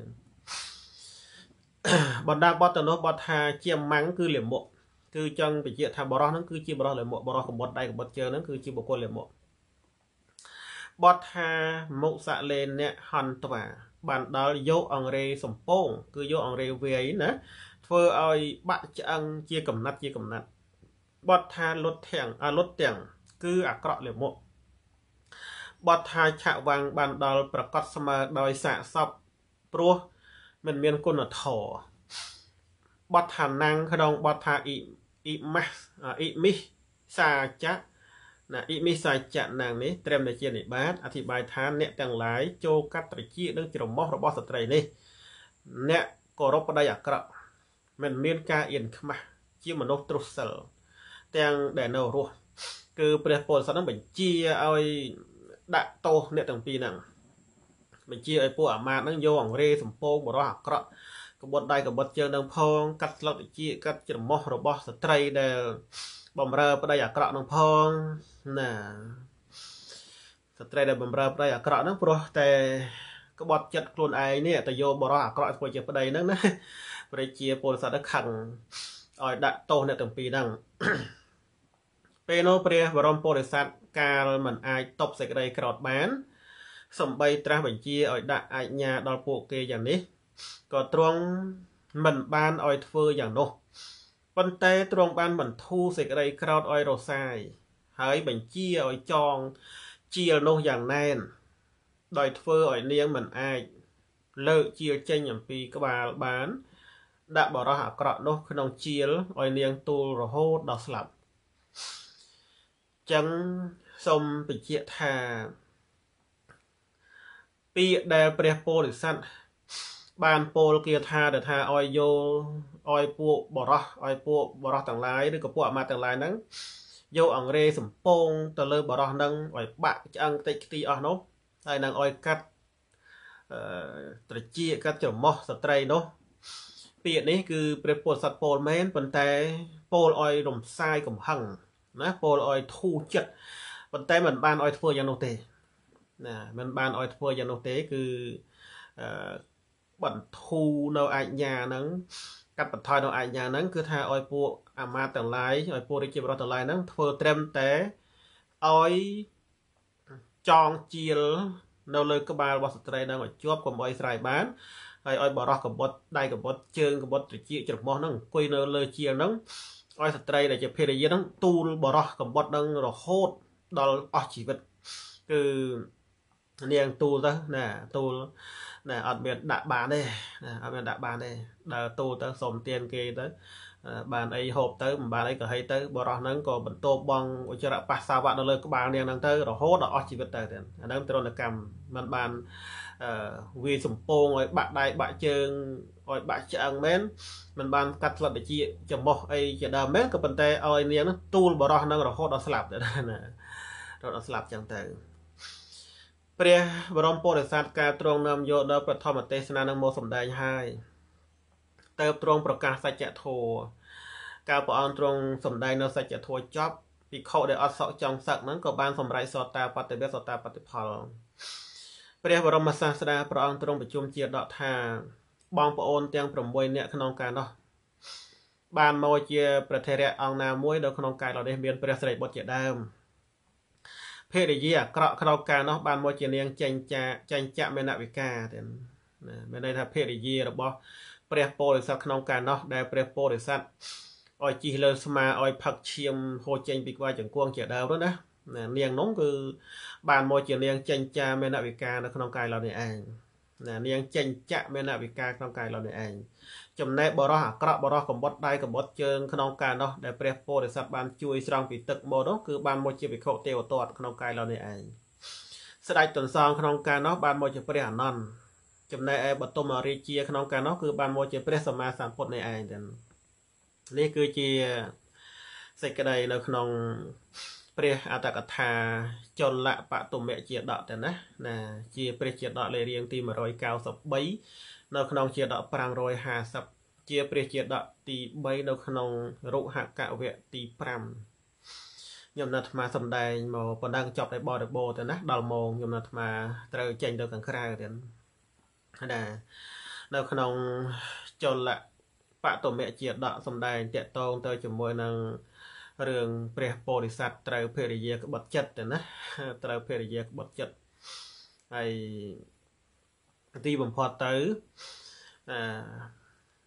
បណ្ដាបទទៅនោះបទថាជាម៉ាំងគឺលាមកគឺចង់បញ្ជាក់ថាបរោះហ្នឹងគឺជាបរោះលាមកបរោះកំបុតដៃកំបុតជើងហ្នឹងគឺជាបុគ្គលលាមកបទថាមុសលេអ្នកហន្ត្វាបានដល់យកអង្រេសំពងគឺយកអង្រេវាយណាធ្វើឲ្យបាក់ឆ្អឹងជាកំណាត់ជាកំណាត់បត់ថាលុតទាំងអាលុតទាំងគឺអាក្រក់លាមកបត់ថាឆាក់វាំងបានដល់ប្រកាសស្មើដោយសាកសពព្រោះមិនមានគុណធម៌បត់ថាណាំងក្នុងបត់ថាអ៊ីអ៊ីម៉ាស់អ៊ីមីសាចៈណាអ៊ីមីសាចៈណាំងនេះត្រឹមតែជានិបាតអធិប្បាយថាអ្នកទាំងឡាយចូលកាត់ត្រចៀកនឹងច្រមុះរបស់ស្ត្រីនេះអ្នកគោរពប្តីអាក្រក់មិនមានការអៀនខ្មាស់ជាមនុស្សទ្រុសសិលទាំងដែលនៅរស់គឺព្រះពោធិសត្វនឹងបញ្ជាឲ្យដាក់ទោសអ្នកទាំងពីរហ្នឹងបញ្ជាឲ្យពួកអាមាត្យហ្នឹងយកអង្រេសំពងបរោះអាក្រក់កបត់ដៃកបត់ជើងនឹងផងកាត់ស្លឹកតិចកាត់ច្រមុះរបស់ស្ត្រីដែលបំរើប្តីអាក្រក់នឹងផងណាស្ត្រីដែលបំរើប្តីអាក្រក់ហ្នឹងព្រោះតែក្បត់ចិត្តខ្លួនឯងនេះទៅយកបរោះអាក្រក់ធ្វើជាប្តីហ្នឹងណាព្រះជាពោធិសត្វខឹងឲ្យដាក់ទោសអ្នកទាំងពីរហ្នឹងពេលនោះព្រះបរមពោធិសត្វកាលមិនអាចតប់សេចក្តីក្រោធបានសំបីត្រាស់បញ្ជាឲ្យដាក់អាជ្ញាដល់ពួកគេយ៉ាងនេះក៏ទ្រង់មិនបានឲ្យធ្វើយ៉ាងនោះប៉ុន្តែទ្រង់បានបន្ធូរសេចក្តីក្រោធឲ្យរសាយហើយបញ្ជាឲ្យចងជាលនោះយ៉ាងណែនដោយធ្វើឲ្យនាងមិនអាចលើកជាលចេញអំពីក្បាលបានដាក់បរោះអាក្រក់នោះក្នុងជាលឲ្យនាងទូលរហូតដល់ស្លាប់ចឹងសូមបញ្ជាក់ថាពាក្យដែលព្រះពោធិសត្វបានពោលគាថាដែលថាឲ្យយកឲ្យពួកបរោះឲ្យពួកបរោះទាំងឡាយឬក៏ពួកអាមាត្យទាំងឡាយហ្នឹងយកអង្រេសំពងទៅលើបរោះហ្នឹងឲ្យបាក់ឆ្អឹងតិចខ្ទីអស់នោះហើយនឹងឲ្យកាត់អឺត្រចៀកកាត់ច្រមុះស្ត្រីនោះពាក្យនេះគឺព្រះពោធិសត្វពោលមែនប៉ុន្តែពោលឲ្យរំសាយកំហឹងណាពោលឲ្យធូរចិត្តប៉ុន្តែមិនបានឲ្យធ្វើយ៉ាងនោះទេណាមិនបានឲ្យធ្វើយ៉ាងនោះទេគឺអឺបន្ធូរនៅអាជ្ញាហ្នឹងកាត់បន្ថយនៅអាជ្ញាហ្នឹងគឺថាឲ្យពួកអាមាត្យទាំងឡាយឲ្យពួករាជាបរិបទទាំងឡាយហ្នឹងធ្វើត្រឹមតែឲ្យចងជាលនៅលើក្បាលរបស់ស្ត្រីហ្នឹងឲ្យជាប់កុំឲ្យស្រាយបានហើយឲ្យបរោះកបុតដៃកបុតជើងកបុតត្រចៀកច្រមុះហ្នឹងអង្គុយនៅលើជាលហ្នឹងឲ្យស្ត្រីដែលជាភរិយាហ្នឹងទូលបរោះកបុតហ្នឹងរហូតដល់អស់ជីវិតគឺនាងទូលទៅណាទូលណាអត់មានដាក់បានទេណាអត់មានដាក់បានទេដើរទូលទៅសុំទានគេទៅបានអីហូបទៅមិនបានអីក៏ហីទៅបរោះហ្នឹងក៏បន្ទោបងឧច្ចារៈបាសសាវៈនៅលើក្បាលនាងហ្នឹងទៅរហូតដល់អស់ជីវិតទៅអាហ្នឹងទរណកម្មមិនបានអឺវាសំពងឲ្យបាក់ដៃបាក់ជើងឲ្យបាក់ឆ្អឹងមែនមិនបានកាត់ស្លឹកតិចចំមុះអីជាដើមមែនក៏ប៉ុន្តែឲ្យនាងហ្នឹងទូលបរោះហ្នឹងរហូតដល់ស្លាប់ទៅណារហូតដល់ស្លាប់ចឹងទៅព្រះបរមពោធិសត្វការទ្រង់នាំយកដល់បឋមទេសនានឹងមកសម្ដែងហើយទៅទ្រង់ប្រកាសសច្ចធម៌កាលព្រះអង្គទ្រង់សម្ដែងនៅសច្ចធម៌ចប់ភិក្ខុដែលអត់សក់ចង់សឹកហ្នឹងក៏បានសម្រេចសោតាបត្តវេសោតាបត្តផលព្រះបរមសាស្តាព្រះអង្គទ្រង់ប្រជុំជាដកថាបងប្អូនទាំងប្រាំមួយនាក់ក្នុងការនោះបានមកជាព្រះថេរៈអង្គណាមួយនៅក្នុងកាយលោកនេះមានព្រះសិរីបុត្រជាដើមភរិយាអាក្រក់ក្នុងការនោះបានមកជានាងចេញចាចេញចៈមេនវិកាទៀតណាមានន័យថាភរិយារបស់ព្រះពោធិសត្វក្នុងការនោះដែលព្រះពោធិសត្វឲ្យជិះលើស្មាឲ្យផឹកឈាមហូរចេញពីក្បាលចង្គង់ជាដើមនោះណានាងនោះគឺបានមកជានាងចេញចាមេនវិកានៅក្នុងកាយលោកនេះឯងណានាងចេញចៈមេនវិកាក្នុងកាយលោកនេះឯងចំណែកបរោះអាក្រក់បរោះកំបុតដៃកំបុតជើងក្នុងការនោះដែលព្រះពោធិសត្វបានជួយស្រង់ពីទឹកមកនោះគឺបានមកជាភិក្ខុទេវទត្តក្នុងកាយលោកនេះឯងស្ដេចទន្សងក្នុងការនោះបានមកជាព្រះអានន្ទចំណែកឯបតុមរាជាក្នុងការនោះគឺបានមកជាព្រះសម្មាសម្ពុទ្ធនេះឯងទៅនេះគឺជាសេចក្តីនៅក្នុងព្រះអត្តកថាចលបតុមជាដកទៅណាណាជាព្រះជាដកលេខរៀងទីmột trăm chín mươi baនៅក្នុងជាដកfive hundred fiftyជាព្រះជាដកទីthreeនៅក្នុងរុហកវៈទីfiveខ្ញុំណាត់អាត្មាសំដែងមកប៉ុណ្ណឹងចប់តែបរិបូរទៅណាដល់ម៉ោងខ្ញុំណាត់អាត្មាត្រូវចេញទៅខាងក្រៅទៀតណានៅក្នុងចលបតុមជាដកសំដែងតាក់ទងទៅជាមួយនឹងរឿងព្រះពោធិសត្វត្រូវភរិយាក្បត់ចិត្តទៅណាត្រូវភរិយាក្បត់ចិត្តហើយទីបំផុតទៅអ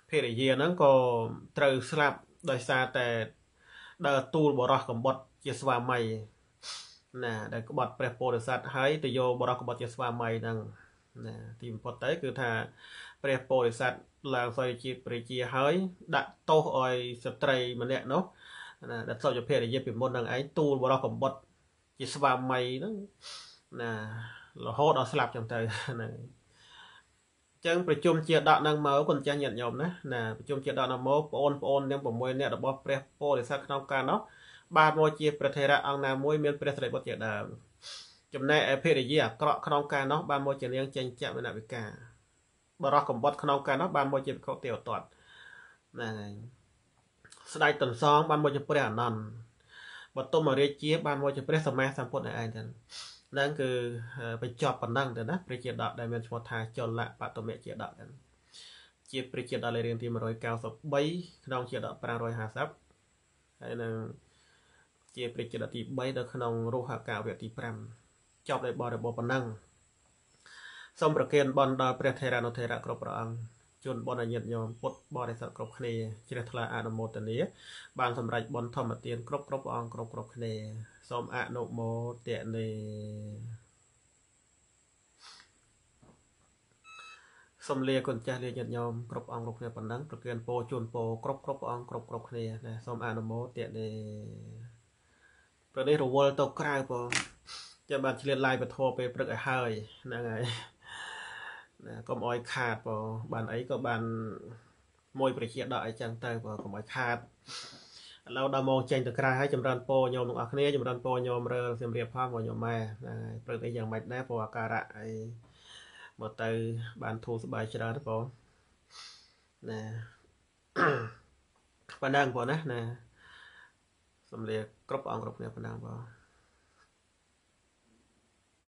ភេរយាហ្នឹងក៏ត្រូវស្លាប់ដោយសារតែដើរទូលបរោះកំបុតជាស្វាមីណាដែលក្បត់ព្រះពោធិសត្វហើយទៅយកបរោះកំបុតជាស្វាមីហ្នឹងណាទីបំផុតទៅគឺថាព្រះពោធិសត្វឡើងសោយជាតិព្រះជាហើយដាក់ទោសឲ្យស្ត្រីម្នាក់នោះណាដែលធ្លាប់ជាភេរយាពីមុនហ្នឹងឯងទូលបរោះកំបុតជាស្វាមីហ្នឹងណារហូតដល់ស្លាប់ចឹងទៅហ្នឹងចឹងប្រជុំជាដកនឹងមកគុណចាស់ញាតិញោមណាណាប្រជុំជាដកនឹងមកបងប្អូនទាំង៦នាក់របស់ព្រះពោធិសត្វក្នុងកាលនោះបានមកជាព្រះថេរៈអង្គណាមួយមានព្រះសិរីបុត្រជាដើមចំណែកឯភេរយាអាក្រក់ក្នុងកាលនោះបានមកជានាងចេញចវនវិកាបរោះកំបុតក្នុងកាលនោះបានមកជាភិក្ខុទេវទត្តណាស្ដេចតន្សងបានមកជាព្រះអនន្តបទុមរាជាបានមកជាព្រះសម្មាសម្ពុទ្ធឯងទៅហ្នឹងគឺបញ្ចប់ប៉ុណ្ណឹងទៅណាព្រះជាដកដែលមានឈ្មោះថាចលៈបតុមជាដកហ្នឹងជាព្រះជាដកលេខរៀងទីmột九三ក្នុងជាដកfive five zeroហើយនឹងជាព្រះជាដកទីthreeនៅក្នុងរុហកវៈទីfiveចប់ដោយបរិបូរណ៍ប៉ុណ្ណឹងសូមប្រគេនបន់ដល់ព្រះថេរនុថេរៈគ្រប់ព្រះអង្គជូនបន់ញាតិញោមពុទ្ធបរិស័ទគ្រប់គ្នាជ្រះថ្លាអនុមោទនាបានសម្រេចបន់ធម្មទានគ្រប់គ្រប់ព្រះអង្គគ្រប់គ្រប់គ្នាសូមអនុមោទនាសូមលាគុណចាស់លាញាតិញោមគ្រប់អង្គគ្រប់គ្នាប៉ុណ្ណឹងប្រគេនពរជូនពរគ្រប់គ្រប់ព្រះអង្គគ្រប់គ្រប់គ្នាណាសូមអនុមោទនាព្រោះនេះរវល់ទៅក្រៅបងចាំបានឆ្លៀតឡាយពធពេលព្រឹកឲ្យហើយហ្នឹងហើយណាកុំអោយខាតបងបានអីក៏បានមួយប្រជាដកអីចឹងទៅបងកុំអោយខាតឥឡូវដល់មកចេញទៅក្រៅហើយចម្រើនពរញោមទាំងអស់គ្នាចម្រើនពរញោមរើសៀមរាបផងញោមម៉ែហ្នឹងហើយព្រឹកនេះយ៉ាងម៉េចដែរពរអាការៈអីមកទៅបានធូរស្បើយច្រើនទេបងណាប៉ុណ្ណឹងបងណាណាសំលាគ្រប់អង្គគ្រប់គ្នាប៉ុណ្ណឹងបង